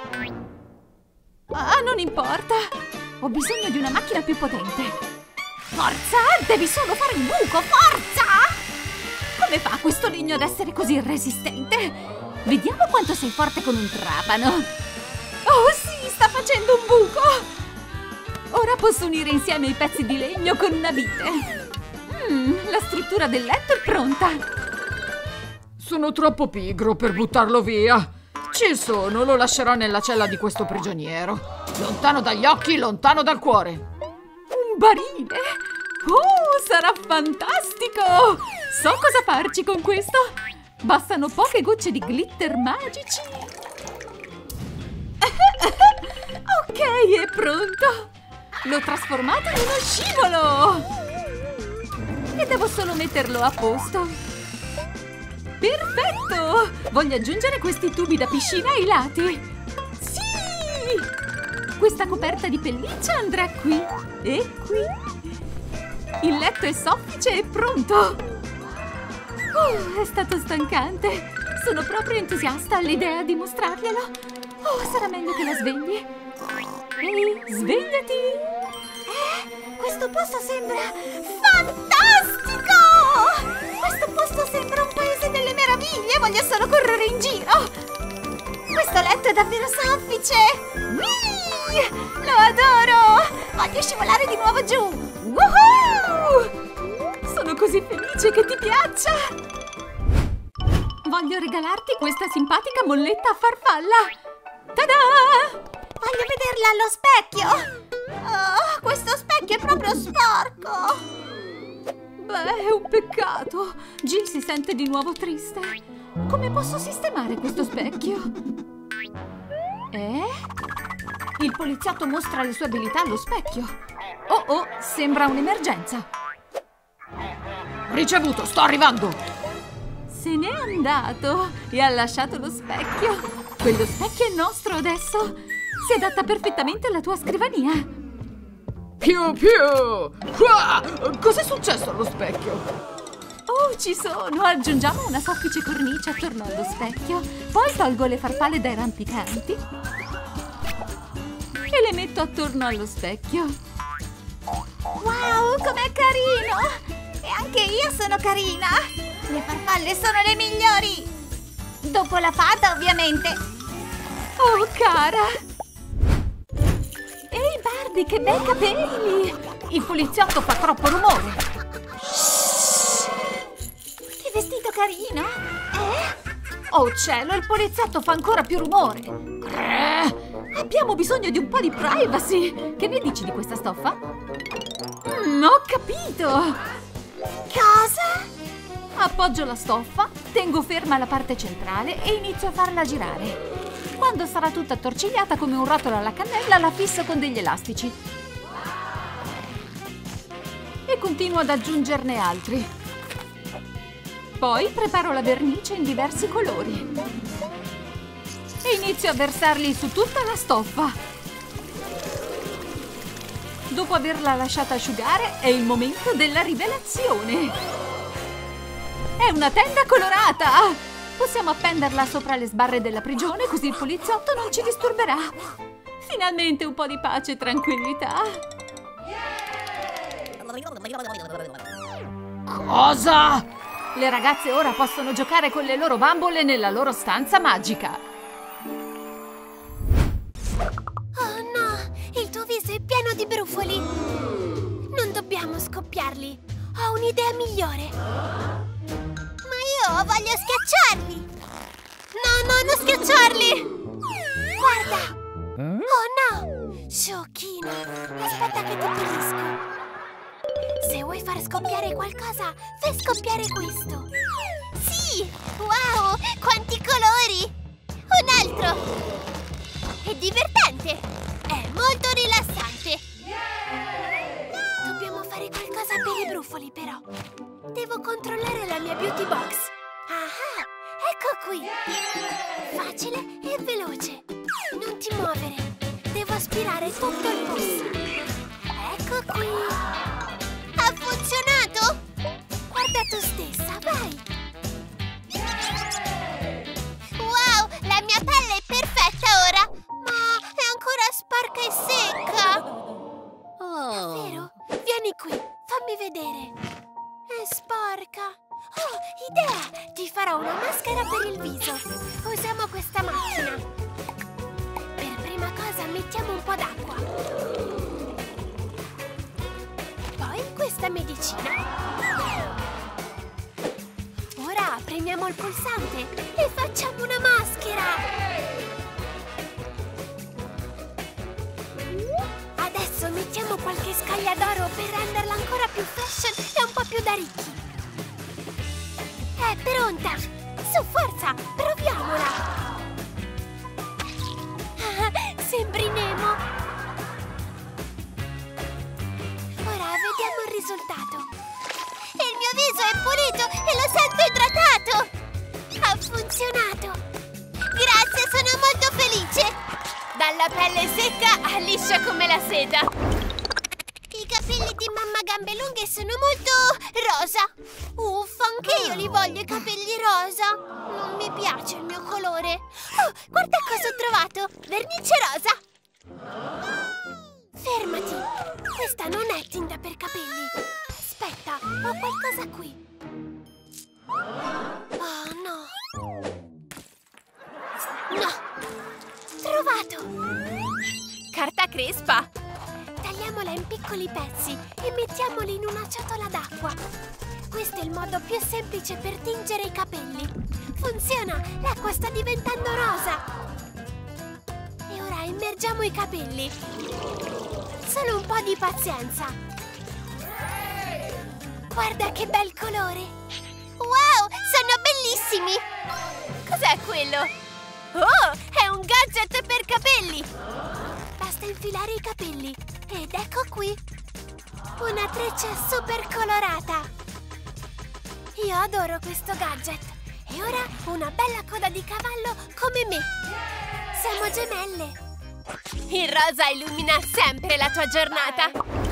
Ah, non importa. Ho bisogno di una macchina più potente. Forza! Devi solo fare il buco, forza! Come fa questo legno ad essere così resistente? Vediamo quanto sei forte con un trapano. Oh sì, sta facendo un buco! Ora posso unire insieme i pezzi di legno con una vite. La struttura del letto è pronta. Sono troppo pigro per buttarlo via. Ci sono, lo lascerò nella cella di questo prigioniero. Lontano dagli occhi, lontano dal cuore. Un barile? Oh, sarà fantastico! So cosa farci con questo. Bastano poche gocce di glitter magici. Ok, è pronto. L'ho trasformato in uno scivolo. E devo solo metterlo a posto. Perfetto! Voglio aggiungere questi tubi da piscina ai lati. Sì! Questa coperta di pelliccia andrà qui e qui. Il letto è soffice e pronto. È stato stancante. Sono proprio entusiasta all'idea di mostrarglielo. Oh, sarà meglio che la svegli. Ehi, svegliati! Questo posto sembra fantastico! Questo posto sembra un paese delle meraviglie! Voglio solo correre in giro! Questo letto è davvero soffice! Whee! Lo adoro! Voglio scivolare di nuovo giù! Woohoo! Sono così felice che ti piaccia! Voglio regalarti questa simpatica molletta a farfalla! Ta-da! Voglio vederla allo specchio! Oh, questo specchio è proprio sporco! Beh, è un peccato! Jill si sente di nuovo triste. Come posso sistemare questo specchio? Il poliziotto mostra le sue abilità allo specchio. Oh, sembra un'emergenza. Ricevuto, sto arrivando! Se n'è andato e ha lasciato lo specchio. Quello specchio è nostro adesso. Si adatta perfettamente alla tua scrivania. Più! Cos'è successo allo specchio? Oh, ci sono! Aggiungiamo una soffice cornice attorno allo specchio. Poi tolgo le farfalle dai rampicanti e le metto attorno allo specchio. Wow, com'è carino! E anche io sono carina! Le farfalle sono le migliori! Dopo la fata, ovviamente! Oh, cara! Ehi, Barbie, che bei capelli! Il poliziotto fa troppo rumore! Che vestito carino! Oh cielo, il poliziotto fa ancora più rumore! Abbiamo bisogno di un po' di privacy! Che ne dici di questa stoffa? Ho capito! Cosa? Appoggio la stoffa, tengo ferma la parte centrale e inizio a farla girare. Quando sarà tutta attorcigliata come un rotolo alla cannella, la fisso con degli elastici. E continuo ad aggiungerne altri. Poi preparo la vernice in diversi colori. E inizio a versarli su tutta la stoffa. Dopo averla lasciata asciugare, è il momento della rivelazione. È una tenda colorata! Possiamo appenderla sopra le sbarre della prigione, così il poliziotto non ci disturberà. Finalmente un po' di pace e tranquillità. Cosa? Le ragazze ora possono giocare con le loro bambole nella loro stanza magica. Oh no, il tuo viso è pieno di brufoli. Non dobbiamo scoppiarli. Ho un'idea migliore. Ma io voglio schiacciarli. No, non schiacciarli. Guarda. Oh no, sciocchina. Aspetta che ti pulisco. Se vuoi far scoppiare qualcosa, fai scoppiare questo. Sì, wow, quanti colori. Un altro. È divertente! È molto rilassante! Dobbiamo fare qualcosa per i brufoli, però. Devo controllare la mia beauty box. Ah, ecco qui! Facile e veloce. Non ti muovere. Devo aspirare tutto il pus. Ecco qui! Ha funzionato? Guarda tu stessa, vai! Wow, la mia pelle è perfetta ora! Ma è ancora sporca e secca! Davvero? Vieni qui, idea! Ti farò una maschera per il viso. Usiamo questa macchina. Per prima cosa mettiamo un po' d'acqua. Poi questa medicina. Ora premiamo il pulsante e facciamo una maschera. Adesso mettiamo qualche scaglia d'oro per renderla ancora più fashion e un po' più da ricchi. È pronta! Su, forza! Proviamola! Sembri Nemo! Ora vediamo il risultato. Il mio viso è pulito e lo sento idratato! Ha funzionato! Grazie, sono molto felice! Dalla pelle secca a liscia come la seta. I capelli di mamma Gambelunghe sono molto rosa. Uffa, anche io li voglio i capelli rosa. Non mi piace il mio colore. Oh, guarda cosa ho trovato! Vernice rosa! Fermati! Questa non è tinta per capelli. Aspetta, ho qualcosa qui. Oh no! No! Trovato! Carta crespa! Tagliamola in piccoli pezzi e mettiamoli in una ciotola d'acqua. Questo è il modo più semplice per tingere i capelli. Funziona! L'acqua sta diventando rosa! E ora immergiamo i capelli. Solo un po' di pazienza. Guarda che bel colore! Wow, sono bellissimi! Cos'è quello? Oh, è un gadget per capelli! Basta infilare i capelli ed ecco qui una treccia super colorata. Io adoro questo gadget. E ora una bella coda di cavallo come me. Siamo gemelle. Il rosa illumina sempre la tua giornata.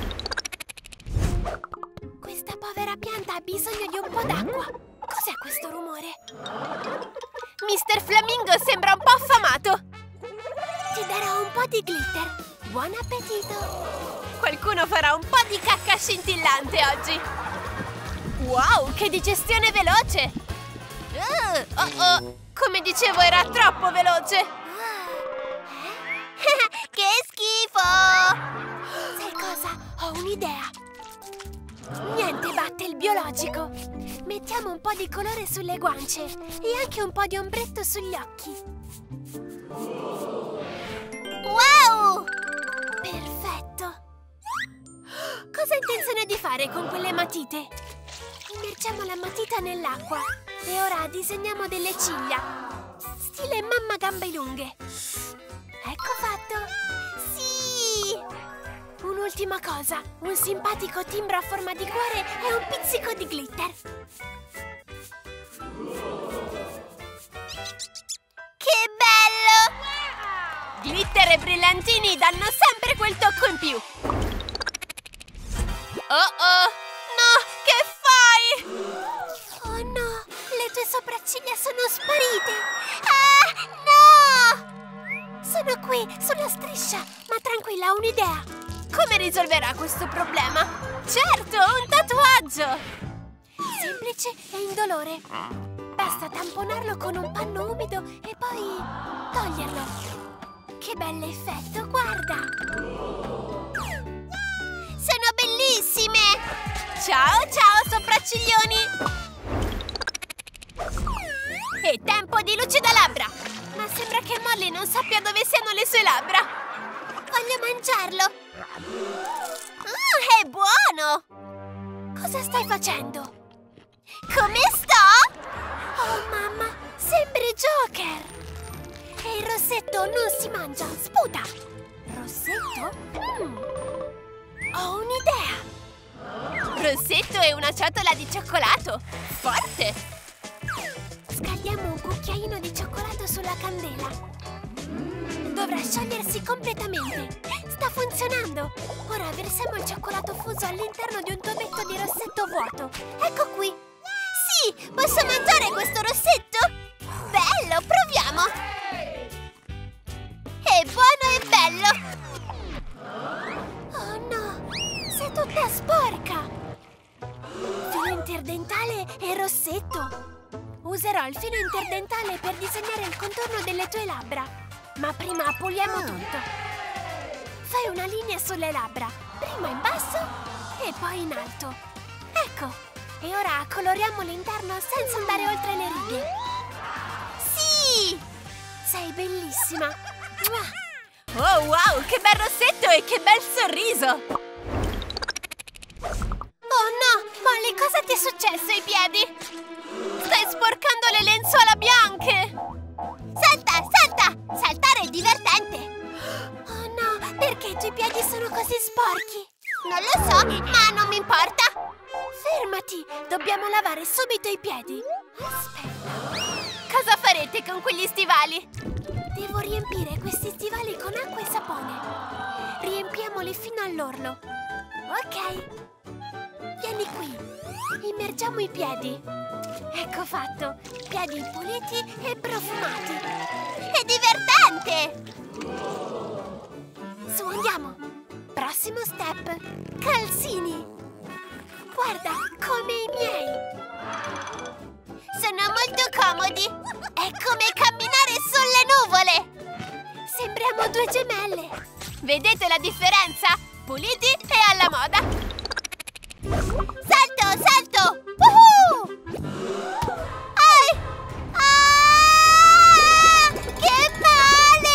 Questa povera pianta ha bisogno di un po' d'acqua. Cos'è questo rumore? Mister Flamingo sembra un po' affamato. Ti darò un po' di glitter. Buon appetito! Qualcuno farà un po' di cacca scintillante oggi. Wow, che digestione veloce! Come dicevo, era troppo veloce. Che schifo! Sai cosa? Ho un'idea. Niente batte il biologico. Mettiamo un po' di colore sulle guance e anche un po' di ombretto sugli occhi. Wow! Perfetto! Cosa hai intenzione di fare con quelle matite? Immergiamo la matita nell'acqua e ora disegniamo delle ciglia. Stile mamma Gambelunghe. Ecco fatto! Sì! Un'ultima cosa, un simpatico timbro a forma di cuore e un pizzico di glitter. Che bello! Glitter e brillantini danno sempre quel tocco in più. Oh! No, che fai? Oh no, le tue sopracciglia sono sparite. Ah, no! Sono qui, sulla striscia, ma tranquilla, ho un'idea. Come risolverà questo problema? Certo, un tatuaggio! Semplice e indolore. Basta tamponarlo con un panno umido e poi toglierlo. Che bell'effetto, guarda! Sono bellissime! Ciao, sopracciglioni! E tempo di lucidalabbra! Ma sembra che Molly non sappia dove siano le sue labbra. Voglio mangiarlo! È buono! Cosa stai facendo? Come sto? Oh mamma, sembri Joker! E il rossetto non si mangia, sputa! Rossetto? Ho un'idea! Rossetto è una ciotola di cioccolato! Forte! Scaldiamo un cucchiaino di cioccolato sulla candela. Dovrà sciogliersi completamente. Sta funzionando! Ora versiamo il cioccolato fuso all'interno di un tubetto di rossetto vuoto. Ecco qui! Sì, posso mangiare questo rossetto? Bello, proviamo! È buono e bello! Oh no! Sei tutta sporca! Filo interdentale e rossetto. Userò il filo interdentale per disegnare il contorno delle tue labbra. Ma prima puliamo tutto. Fai una linea sulle labbra, prima in basso e poi in alto. Ecco, e ora coloriamo l'interno senza andare oltre le righe. Sì! Sei bellissima! Oh wow, che bel rossetto e che bel sorriso! Oh no! Molly, cosa ti è successo ai piedi? Stai sporcando le lenzuola bianche! Salta, salta! Saltare è divertente! Oh no, perché i tuoi piedi sono così sporchi? Non lo so, ma non mi importa! Fermati! Dobbiamo lavare subito i piedi! Aspetta! Cosa farete con quegli stivali? Devo riempire questi stivali con acqua e sapone. Riempiamoli fino all'orlo. Ok. Vieni qui. Immergiamo i piedi. Ecco fatto. Piedi puliti e profumati. È divertente! Su, andiamo. Prossimo step. Calzini. Guarda, come i miei. Sono molto comodi! È come camminare sulle nuvole! Sembriamo due gemelle! Vedete la differenza? Puliti e alla moda! Salto, salto! Woohoo! Ai! Ah! Che male!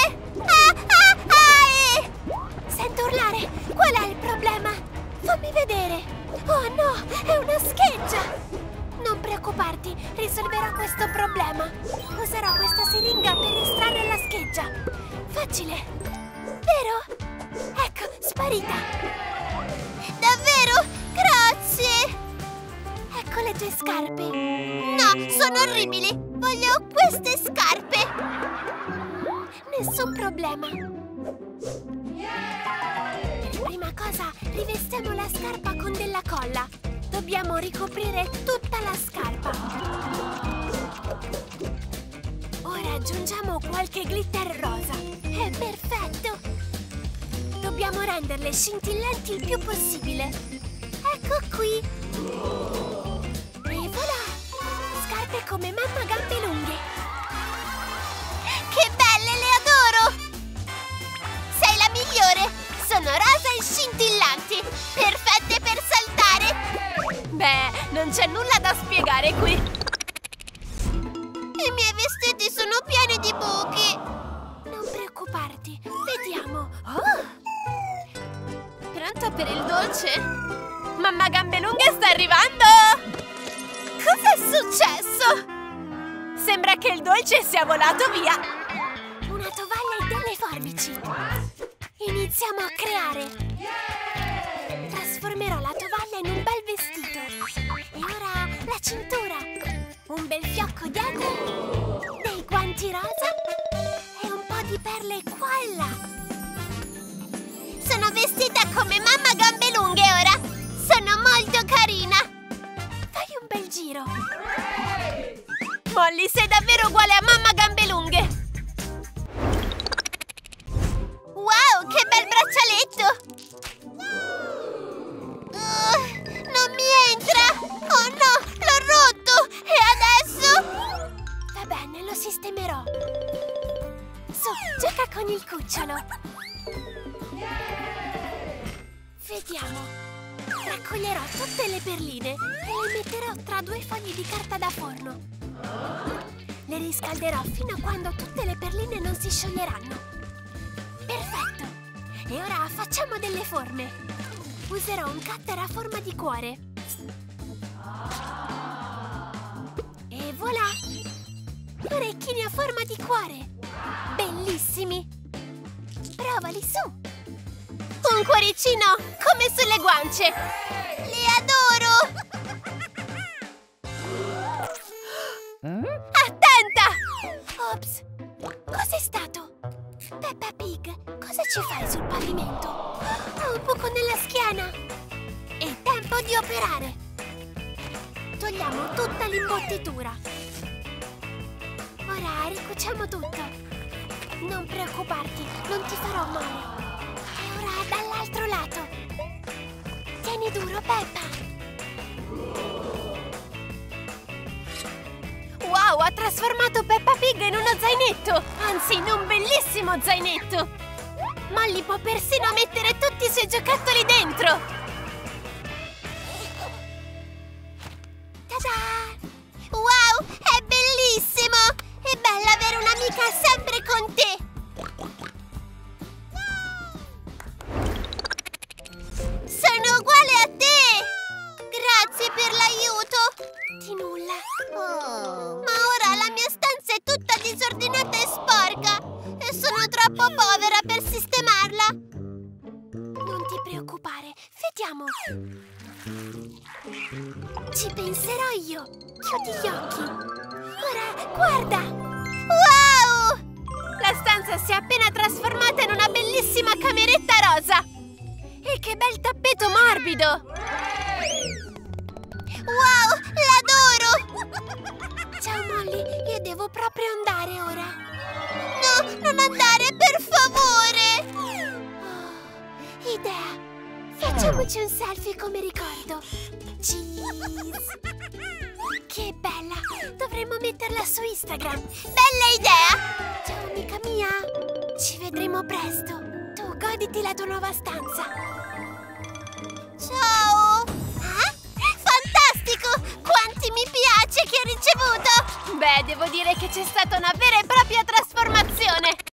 Ai! Sento urlare! Qual è il problema? Fammi vedere! Oh no! È una scheggia! Non preoccuparti, risolverò questo problema. Userò questa siringa per estrarre la scheggia. Facile, vero? Ecco, sparita. Davvero? Grazie! Ecco le tue scarpe. No, sono orribili! Voglio queste scarpe! Nessun problema. Per prima cosa, rivestiamo la scarpa con della colla. Dobbiamo ricoprire tutta la scarpa. Ora aggiungiamo qualche glitter rosa. È perfetto! Dobbiamo renderle scintillanti il più possibile. Ecco qui! E voilà! Scarpe come mamma gambe lunghe. Che belle, le adoro! Sei la migliore! Sono rosa e scintillanti! Perfette per saltare! Beh, non c'è nulla da spiegare qui! I miei vestiti sono pieni di buchi! Non preoccuparti, vediamo. Oh! Pronto per il dolce? Mamma Gambelunghe sta arrivando! Cos'è successo? Sembra che il dolce sia volato via! Una tovaglia e delle forbici. Iniziamo a creare. Trasformerò la tovaglia in un bel vestito. E ora la cintura. Un bel fiocco dietro. Dei guanti rosa. E un po' di perle qua e là. Sono vestita come mamma Gambelunghe ora! Sono molto carina! Fai un bel giro. Molly, sei davvero uguale a mamma Gambelunghe! Wow, che bel braccialetto! Non mi entra! Oh no, l'ho rotto! E adesso? Va bene, lo sistemerò. Su, gioca con il cucciolo. Vediamo. Raccoglierò tutte le perline e le metterò tra due fogli di carta da forno. Le riscalderò fino a quando tutte le perline non si scioglieranno. Perfetto! E ora facciamo delle forme. Userò un cutter a forma di cuore. E voilà! Orecchini a forma di cuore! Bellissimi! Provali su! Un cuoricino come sulle guance! Le adoro! Attenta! Ops! Cos'è stato? Peppa Pig, cosa ci fai sul pavimento? Ho un buco nella schiena! È tempo di operare! Togliamo tutta l'imbottitura. Ora ricuciamo tutto. Non preoccuparti, non ti farò male. E ora dall'altro lato. Tieni duro, Peppa. Wow, ha trasformato Peppa Pig in uno zainetto! Anzi, in un bellissimo zainetto! Molly può persino mettere tutti i suoi giocattoli dentro! Ta-da! Wow, è bellissimo! È bello avere un'amica sempre con te! Sono uguale a te! Grazie per l'aiuto! Di nulla. Ma ora la mia stanza è tutta disordinata e sporca e sono troppo povera per sistemarla. Non ti preoccupare, vediamo. Ci penserò io. Chiudi gli occhi. Ora, guarda! Wow! La stanza si è appena trasformata in una bellissima cameretta rosa. E che bel tappeto morbido! Wow, l'adoro! Ciao Molly, io devo proprio andare ora. No, non andare, per favore! Oh, idea! Facciamoci un selfie come ricordo. Cheese! Che bella! Dovremmo metterla su Instagram. Bella idea! Ciao amica mia! Ci vedremo presto. Tu goditi la tua nuova stanza. Ciao! Fantastico! Quanti mi piace che ho ricevuto! Beh, devo dire che c'è stata una vera e propria trasformazione!